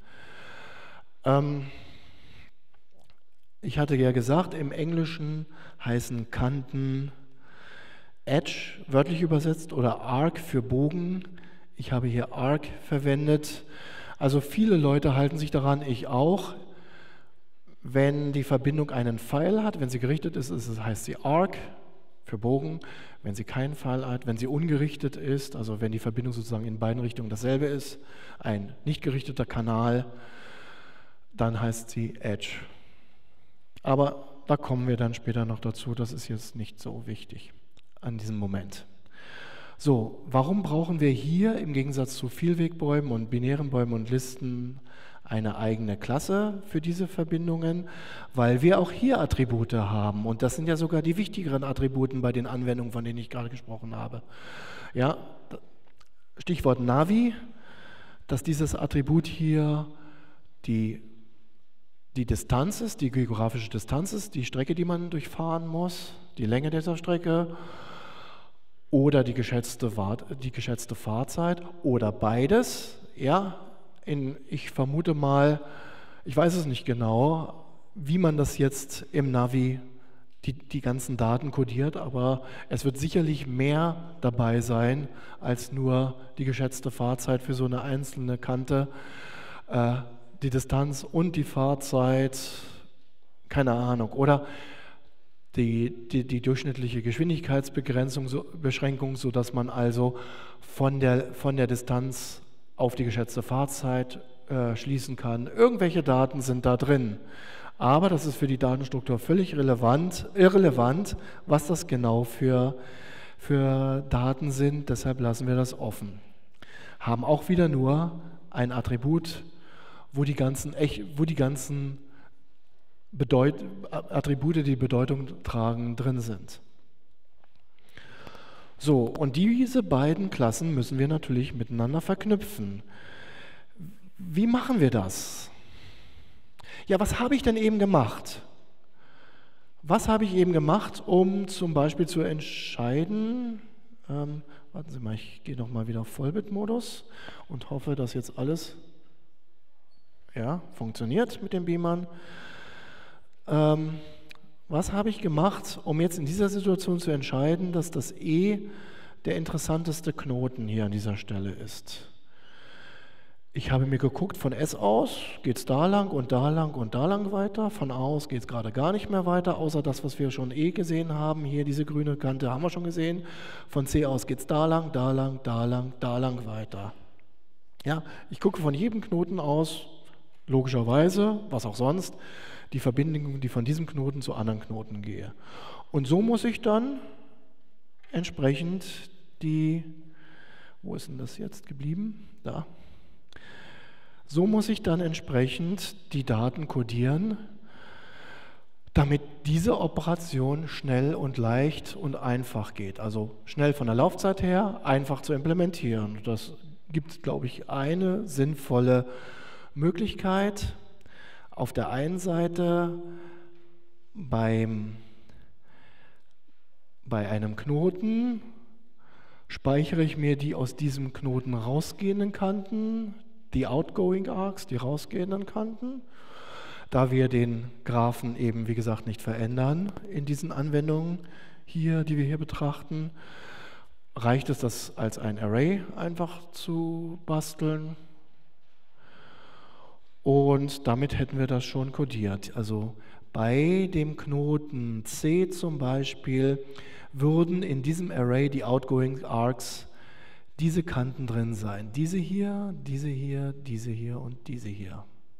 Ich hatte ja gesagt, im Englischen heißen Kanten Edge, wörtlich übersetzt, oder Arc für Bogen. Ich habe hier Arc verwendet. Also viele Leute halten sich daran, ich auch. Wenn die Verbindung einen Pfeil hat, wenn sie gerichtet ist, heißt sie Arc für Bogen. Wenn sie keinen Pfeil hat, wenn sie ungerichtet ist, also wenn die Verbindung sozusagen in beiden Richtungen dasselbe ist, ein nicht gerichteter Kanal, dann heißt sie Edge. Aber da kommen wir dann später noch dazu, das ist jetzt nicht so wichtig an diesem Moment. So, warum brauchen wir hier im Gegensatz zu Vielwegbäumen und binären Bäumen und Listen eine eigene Klasse für diese Verbindungen? Weil wir auch hier Attribute haben und das sind ja sogar die wichtigeren Attributen bei den Anwendungen, von denen ich gerade gesprochen habe. Ja, Stichwort Navi, dass dieses Attribut hier die Distanz ist, die geografische Distanz ist, die Strecke, die man durchfahren muss, die Länge dieser Strecke oder die geschätzte Fahrzeit oder beides. Ja, ich vermute mal, ich weiß es nicht genau, wie man das jetzt im Navi, die ganzen Daten kodiert, aber es wird sicherlich mehr dabei sein als nur die geschätzte Fahrzeit für so eine einzelne Kante. Die Distanz und die Fahrzeit, keine Ahnung, oder die durchschnittliche Geschwindigkeitsbeschränkung, sodass man also von der Distanz auf die geschätzte Fahrzeit schließen kann. Irgendwelche Daten sind da drin. Aber das ist für die Datenstruktur völlig irrelevant, was das genau für Daten sind, deshalb lassen wir das offen. Haben auch wieder nur ein Attribut, wo die ganzen Attribute, die Bedeutung tragen, drin sind. So, und diese beiden Klassen müssen wir natürlich miteinander verknüpfen. Wie machen wir das? Ja, was habe ich denn eben gemacht? Was habe ich eben gemacht, um zum Beispiel zu entscheiden, warten Sie mal, ich gehe nochmal wieder auf Vollbit-Modus und hoffe, dass jetzt alles funktioniert mit den Beamern. Was habe ich gemacht, um jetzt in dieser Situation zu entscheiden, dass das E der interessanteste Knoten hier an dieser Stelle ist? Ich habe mir geguckt, von S aus geht es da lang und da lang und da lang weiter. Von A aus geht es gerade gar nicht mehr weiter, außer das, was wir schon gesehen haben. Hier diese grüne Kante haben wir schon gesehen. Von C aus geht es da lang, da lang, da lang, da lang weiter. Ja, ich gucke von jedem Knoten aus, logischerweise, was auch sonst, die Verbindung, die von diesem Knoten zu anderen Knoten gehe. Und so muss ich dann entsprechend wo ist denn das jetzt geblieben? Da. So muss ich dann entsprechend die Daten codieren, damit diese Operation schnell und leicht und einfach geht. Also schnell von der Laufzeit her, einfach zu implementieren. Das gibt, glaube ich, eine sinnvolle Möglichkeit. Auf der einen Seite bei einem Knoten speichere ich mir die aus diesem Knoten rausgehenden Kanten, die Outgoing Arcs, die rausgehenden Kanten. Da wir den Graphen eben, wie gesagt, nicht verändern in diesen Anwendungen hier, die wir hier betrachten, reicht es, das als ein Array einfach zu basteln. Und damit hätten wir das schon codiert. Also bei dem Knoten C zum Beispiel würden in diesem Array die Outgoing Arcs diese Kanten drin sein. Diese hier, diese hier, diese hier und diese hier.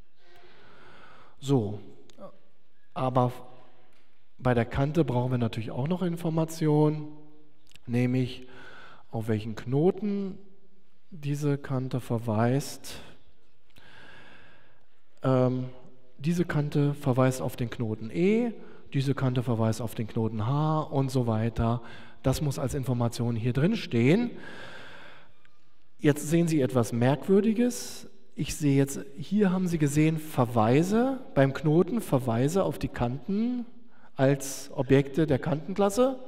So, aber bei der Kante brauchen wir natürlich auch noch Informationen, nämlich auf welchen Knoten diese Kante verweist. Diese Kante verweist auf den Knoten E, diese Kante verweist auf den Knoten H und so weiter. Das muss als Information hier drin stehen. Jetzt sehen Sie etwas Merkwürdiges. Ich sehe jetzt, hier haben Sie gesehen Verweise, beim Knoten Verweise auf die Kanten als Objekte der Kantenklasse.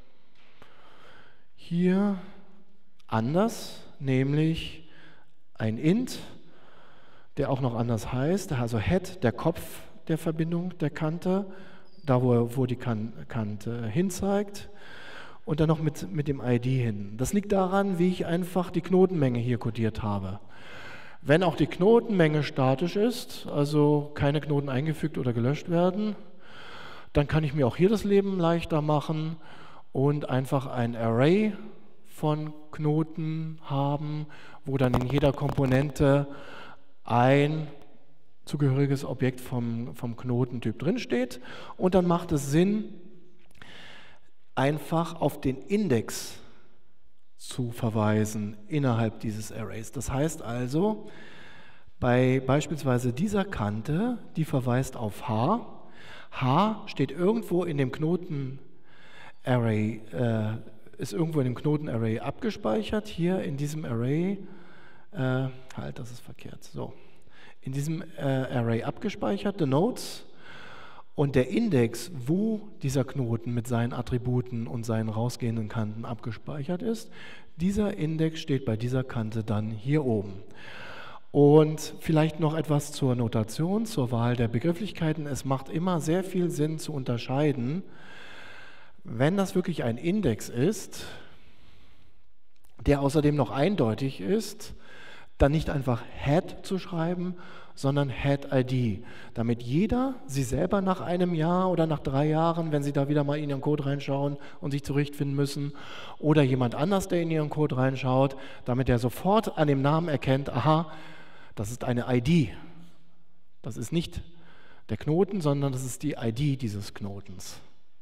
Hier anders, nämlich ein Int, der auch noch anders heißt, also Head, der Kopf der Verbindung der Kante, da wo die Kante hinzeigt. Und dann noch mit dem ID hin. Das liegt daran, wie ich einfach die Knotenmenge hier codiert habe. Wenn auch die Knotenmenge statisch ist, also keine Knoten eingefügt oder gelöscht werden, dann kann ich mir auch hier das Leben leichter machen und einfach ein Array von Knoten haben, wo dann in jeder Komponente ein zugehöriges Objekt vom Knotentyp drinsteht. Und dann macht es Sinn, einfach auf den Index zu verweisen innerhalb dieses Arrays. Das heißt also, bei beispielsweise dieser Kante, die verweist auf H. H steht irgendwo in dem Knotenarray, ist irgendwo in dem Knotenarray abgespeichert, hier in diesem Array, das ist verkehrt, so, in diesem Array abgespeichert, the Nodes. Und der Index, wo dieser Knoten mit seinen Attributen und seinen rausgehenden Kanten abgespeichert ist, dieser Index steht bei dieser Kante dann hier oben. Und vielleicht noch etwas zur Notation, zur Wahl der Begrifflichkeiten. Es macht immer sehr viel Sinn zu unterscheiden, wenn das wirklich ein Index ist, der außerdem noch eindeutig ist, dann nicht einfach Head zu schreiben, sondern Head-ID, damit jeder Sie selber nach einem Jahr oder nach 3 Jahren, wenn Sie da wieder mal in Ihren Code reinschauen und sich zurechtfinden müssen, oder jemand anders, der in Ihren Code reinschaut, damit er sofort an dem Namen erkennt, aha, das ist eine ID. Das ist nicht der Knoten, sondern das ist die ID dieses Knotens.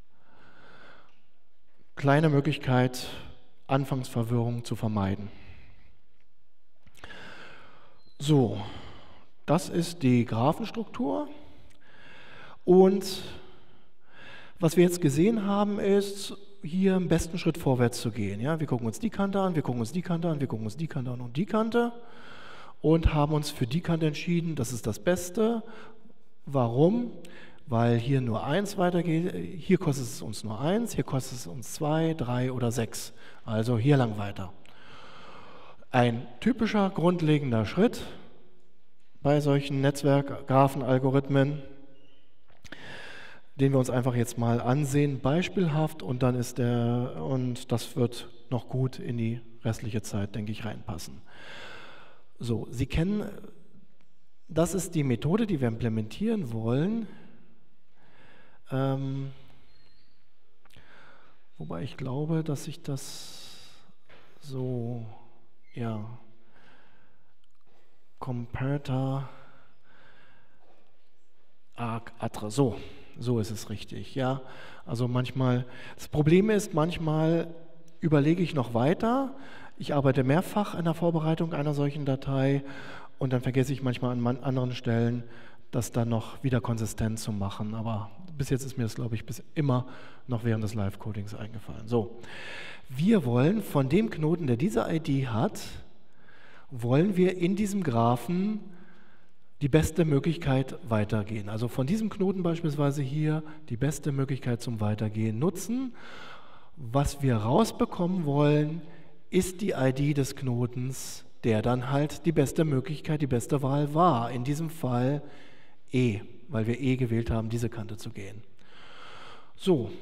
Kleine Möglichkeit, Anfangsverwirrung zu vermeiden. So, das ist die Graphenstruktur. Und was wir jetzt gesehen haben, ist, hier im besten Schritt vorwärts zu gehen. Ja, wir gucken uns die Kante an, wir gucken uns die Kante an, wir gucken uns die Kante an und die Kante und haben uns für die Kante entschieden, das ist das Beste. Warum? Weil hier nur 1 weitergeht, hier kostet es uns nur 1, hier kostet es uns 2, 3 oder 6. Also hier lang weiter. Ein typischer grundlegender Schritt bei solchen Netzwerkgraphenalgorithmen, den wir uns einfach jetzt mal ansehen, beispielhaft, und dann und das wird noch gut in die restliche Zeit, denke ich, reinpassen. So, Sie kennen, das ist die Methode, die wir implementieren wollen. Wobei ich glaube, dass ich das so, ja, Comparator so ist es richtig, ja. Also manchmal, das Problem ist, manchmal überlege ich noch weiter. Ich arbeite mehrfach in der Vorbereitung einer solchen Datei und dann vergesse ich manchmal an anderen Stellen, das dann noch wieder konsistent zu machen. Aber bis jetzt ist mir das, glaube ich, bis immer noch während des Live-Codings eingefallen. So, wir wollen von dem Knoten, der diese ID hat, wollen wir in diesem Graphen die beste Möglichkeit weitergehen. Also von diesem Knoten beispielsweise hier die beste Möglichkeit zum Weitergehen nutzen. Was wir rausbekommen wollen, ist die ID des Knotens, der dann halt die beste Möglichkeit, die beste Wahl war. In diesem Fall E, weil wir E gewählt haben, diese Kante zu gehen. So,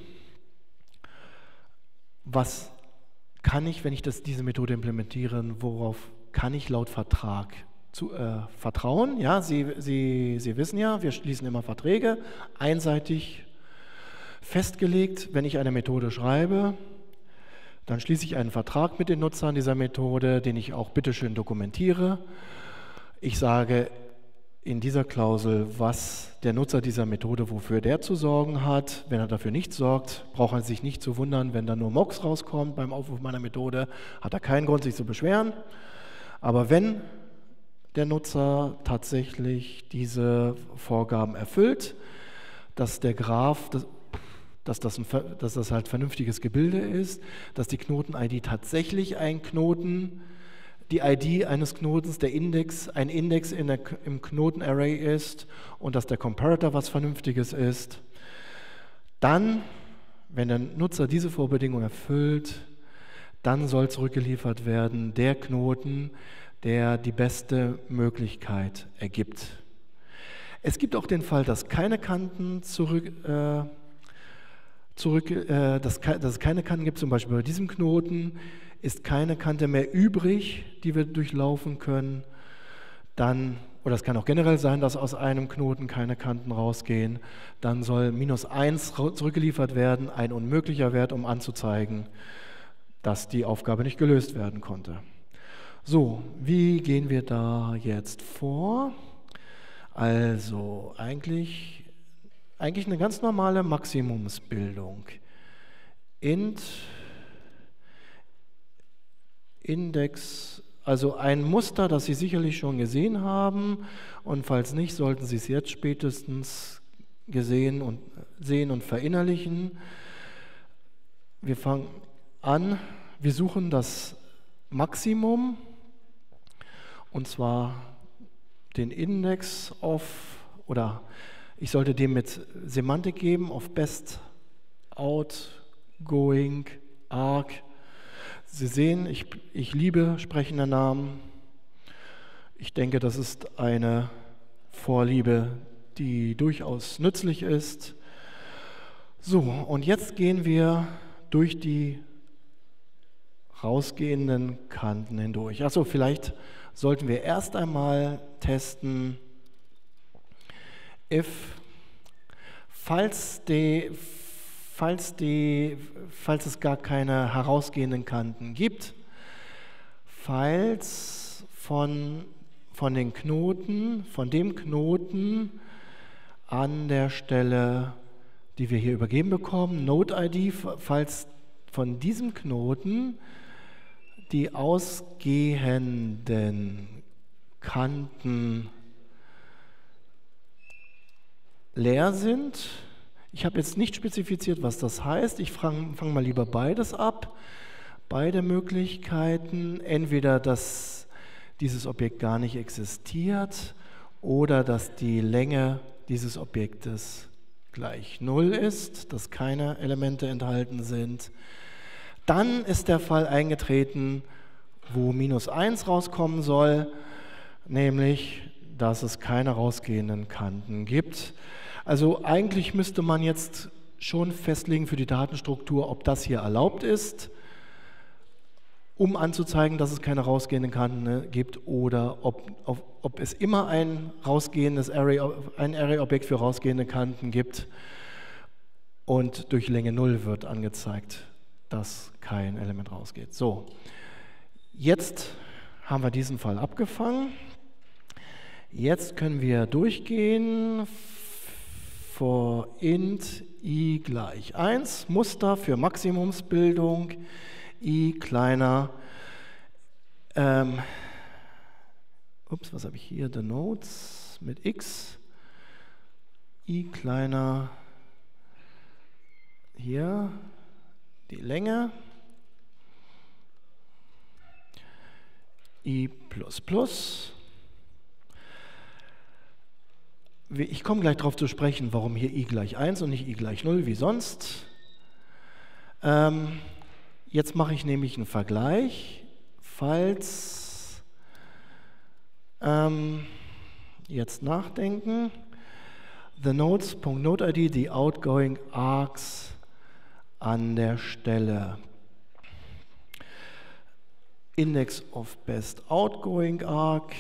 was kann ich, wenn ich diese Methode implementiere, worauf kann ich laut Vertrag vertrauen? Ja, Sie wissen ja, wir schließen immer Verträge, einseitig festgelegt. Wenn ich eine Methode schreibe, dann schließe ich einen Vertrag mit den Nutzern dieser Methode, den ich auch bitteschön dokumentiere. Ich sage in dieser Klausel, was der Nutzer dieser Methode, wofür der zu sorgen hat. Wenn er dafür nicht sorgt, braucht er sich nicht zu wundern, wenn da nur Murks rauskommt beim Aufruf meiner Methode, hat er keinen Grund, sich zu beschweren. Aber wenn der Nutzer tatsächlich diese Vorgaben erfüllt, dass der Graph, dass das halt vernünftiges Gebilde ist, dass die Knoten-ID tatsächlich ein Knoten, die ID eines Knotens, ein Index im Knoten-Array ist und dass der Comparator was Vernünftiges ist, dann, wenn der Nutzer diese Vorbedingung erfüllt, dann soll zurückgeliefert werden der Knoten, der die beste Möglichkeit ergibt. Es gibt auch den Fall, dass keine Kanten dass es keine Kanten gibt, zum Beispiel bei diesem Knoten ist keine Kante mehr übrig, die wir durchlaufen können. Oder es kann auch generell sein, dass aus einem Knoten keine Kanten rausgehen. Dann soll -1 zurückgeliefert werden, ein unmöglicher Wert, um anzuzeigen, dass die Aufgabe nicht gelöst werden konnte. So, wie gehen wir da jetzt vor? Also, eigentlich eine ganz normale Maximumsbildung. Index, also ein Muster, das Sie sicherlich schon gesehen haben, und falls nicht, sollten Sie es jetzt spätestens sehen und verinnerlichen. Wir fangen an, wir suchen das Maximum, und zwar den Index oder ich sollte dem mit Semantik geben, of best, outgoing, arg. Sie sehen, ich liebe sprechende Namen. Ich denke, das ist eine Vorliebe, die durchaus nützlich ist. So, und jetzt gehen wir durch die rausgehenden Kanten hindurch. Achso, vielleicht sollten wir erst einmal testen, falls es gar keine herausgehenden Kanten gibt, falls von dem Knoten an der Stelle, die wir hier übergeben bekommen, Node-ID, falls von diesem Knoten die ausgehenden Kanten leer sind. Ich habe jetzt nicht spezifiziert, was das heißt. Ich fange mal lieber beides ab. Beide Möglichkeiten, entweder dass dieses Objekt gar nicht existiert oder dass die Länge dieses Objektes gleich 0 ist, dass keine Elemente enthalten sind. Dann ist der Fall eingetreten, wo -1 rauskommen soll, nämlich, dass es keine rausgehenden Kanten gibt. Also eigentlich müsste man jetzt schon festlegen für die Datenstruktur, ob das hier erlaubt ist, um anzuzeigen, dass es keine rausgehenden Kanten gibt, oder ob es immer ein Array-Objekt für rausgehende Kanten gibt und durch Länge 0 wird angezeigt, dass kein Element rausgeht. So, jetzt haben wir diesen Fall abgefangen. Jetzt können wir durchgehen. For int i gleich 1, Muster für Maximumsbildung, i kleiner, was habe ich hier, the nodes mit x, i kleiner, hier die Länge, i plus plus. Ich komme gleich darauf zu sprechen, warum hier i gleich 1 und nicht i gleich 0 wie sonst. Jetzt mache ich nämlich einen Vergleich, falls, jetzt nachdenken, the nodes.nodeID, die outgoing arcs an der Stelle. Index of best outgoing arc.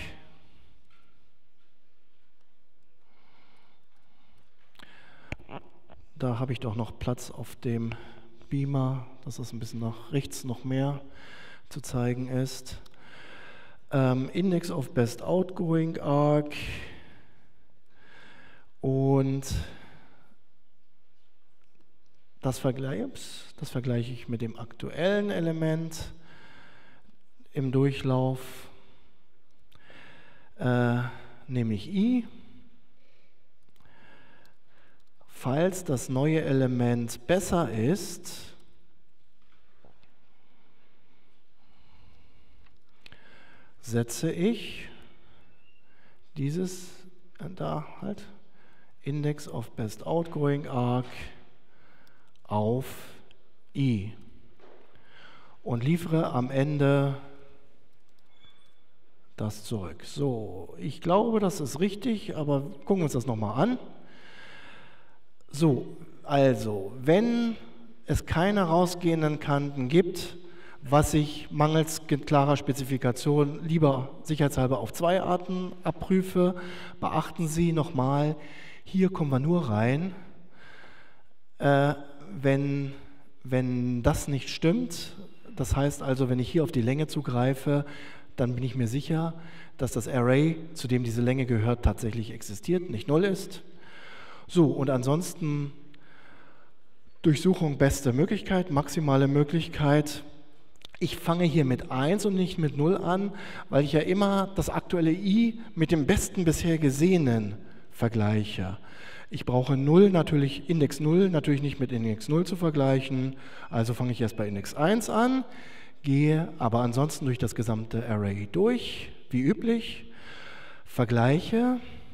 Da habe ich doch noch Platz auf dem Beamer, dass das ein bisschen nach rechts noch mehr zu zeigen ist. Index of best outgoing arc und das vergleiche ich mit dem aktuellen Element im Durchlauf, nämlich i. Falls das neue Element besser ist, setze ich dieses da halt Index of best outgoing arc auf i und liefere am Ende das zurück. So, ich glaube, das ist richtig, aber gucken wir uns das nochmal an. So, also, wenn es keine rausgehenden Kanten gibt, was ich mangels klarer Spezifikation lieber sicherheitshalber auf 2 Arten abprüfe, beachten Sie nochmal, hier kommen wir nur rein, wenn das nicht stimmt. Das heißt also, wenn ich hier auf die Länge zugreife, dann bin ich mir sicher, dass das Array, zu dem diese Länge gehört, tatsächlich existiert, nicht 0 ist. So, und ansonsten Durchsuchung beste Möglichkeit, maximale Möglichkeit. Ich fange hier mit 1 und nicht mit 0 an, weil ich ja immer das aktuelle i mit dem besten bisher gesehenen vergleiche. Ich brauche 0 natürlich, Index 0 natürlich nicht mit Index 0 zu vergleichen, also fange ich erst bei Index 1 an, gehe aber ansonsten durch das gesamte Array durch, wie üblich, vergleiche,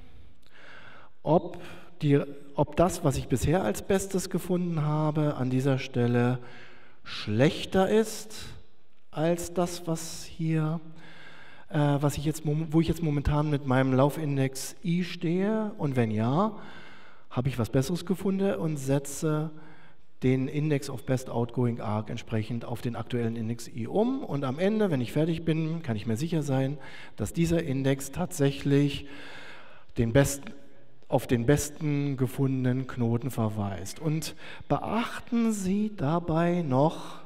ob das, was ich bisher als Bestes gefunden habe, an dieser Stelle schlechter ist als das, wo ich jetzt momentan mit meinem Laufindex i stehe. Und wenn ja, habe ich was Besseres gefunden und setze den Index of Best Outgoing Arc entsprechend auf den aktuellen Index i um. Und am Ende, wenn ich fertig bin, kann ich mir sicher sein, dass dieser Index tatsächlich auf den besten gefundenen Knoten verweist. Und beachten Sie dabei noch,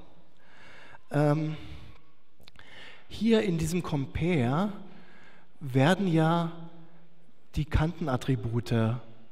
hier in diesem Compare werden ja die Kantenattribute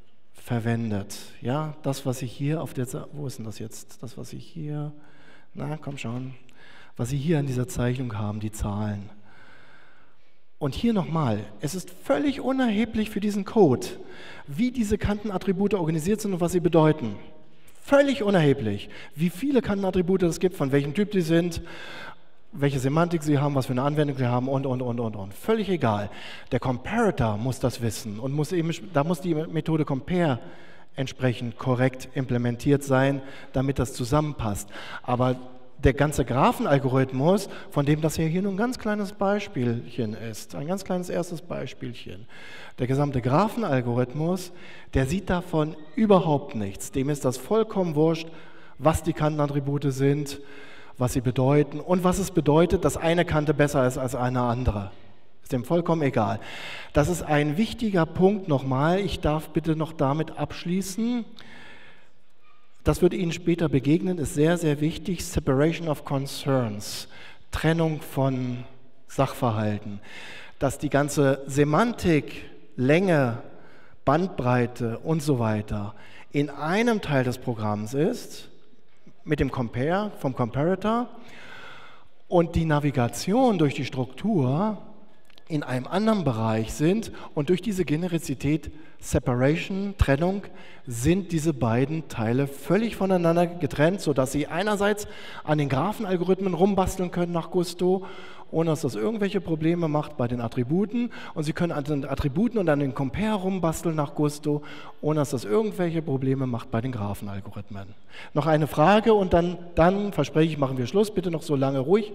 verwendet. Ja, das, was ich hier auf der, wo ist denn das jetzt? Das, was ich hier, na komm schon, was Sie hier an dieser Zeichnung haben, die Zahlen. Und hier nochmal, es ist völlig unerheblich für diesen Code, wie diese Kantenattribute organisiert sind und was sie bedeuten. Völlig unerheblich, wie viele Kantenattribute es gibt, von welchem Typ die sind, welche Semantik sie haben, was für eine Anwendung sie haben und. Völlig egal. Der Comparator muss das wissen und da muss die Methode Compare entsprechend korrekt implementiert sein, damit das zusammenpasst. Aber der ganze Graphenalgorithmus, von dem das hier nur ein ganz kleines Beispielchen ist, ein ganz kleines erstes Beispielchen, der gesamte Graphenalgorithmus, der sieht davon überhaupt nichts. Dem ist das vollkommen wurscht, was die Kantenattribute sind, was sie bedeuten und was es bedeutet, dass eine Kante besser ist als eine andere. Ist dem vollkommen egal. Das ist ein wichtiger Punkt nochmal. Ich darf bitte noch damit abschließen. Das wird Ihnen später begegnen, ist sehr, sehr wichtig. Separation of Concerns, Trennung von Sachverhalten. Dass die ganze Semantik, Länge, Bandbreite und so weiter in einem Teil des Programms ist, mit dem Compare, vom Comparator, und die Navigation durch die Struktur in einem anderen Bereich sind und durch diese Generizität, Separation, Trennung, sind diese beiden Teile völlig voneinander getrennt, sodass Sie einerseits an den Graphenalgorithmen rumbasteln können nach Gusto, ohne dass das irgendwelche Probleme macht bei den Attributen, und Sie können an den Attributen und an den Compare rumbasteln nach Gusto, ohne dass das irgendwelche Probleme macht bei den Graphenalgorithmen. Noch eine Frage und dann verspreche ich, machen wir Schluss, bitte noch so lange ruhig.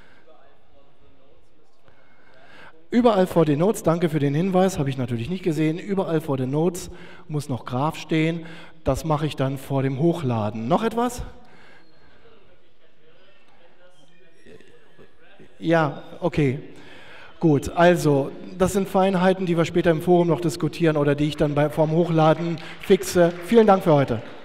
Überall vor den Notes, danke für den Hinweis, habe ich natürlich nicht gesehen, überall vor den Notes muss noch Graph stehen, das mache ich dann vor dem Hochladen. Noch etwas? Ja, okay, gut, also das sind Feinheiten, die wir später im Forum noch diskutieren oder die ich dann vorm Hochladen fixe. Vielen Dank für heute.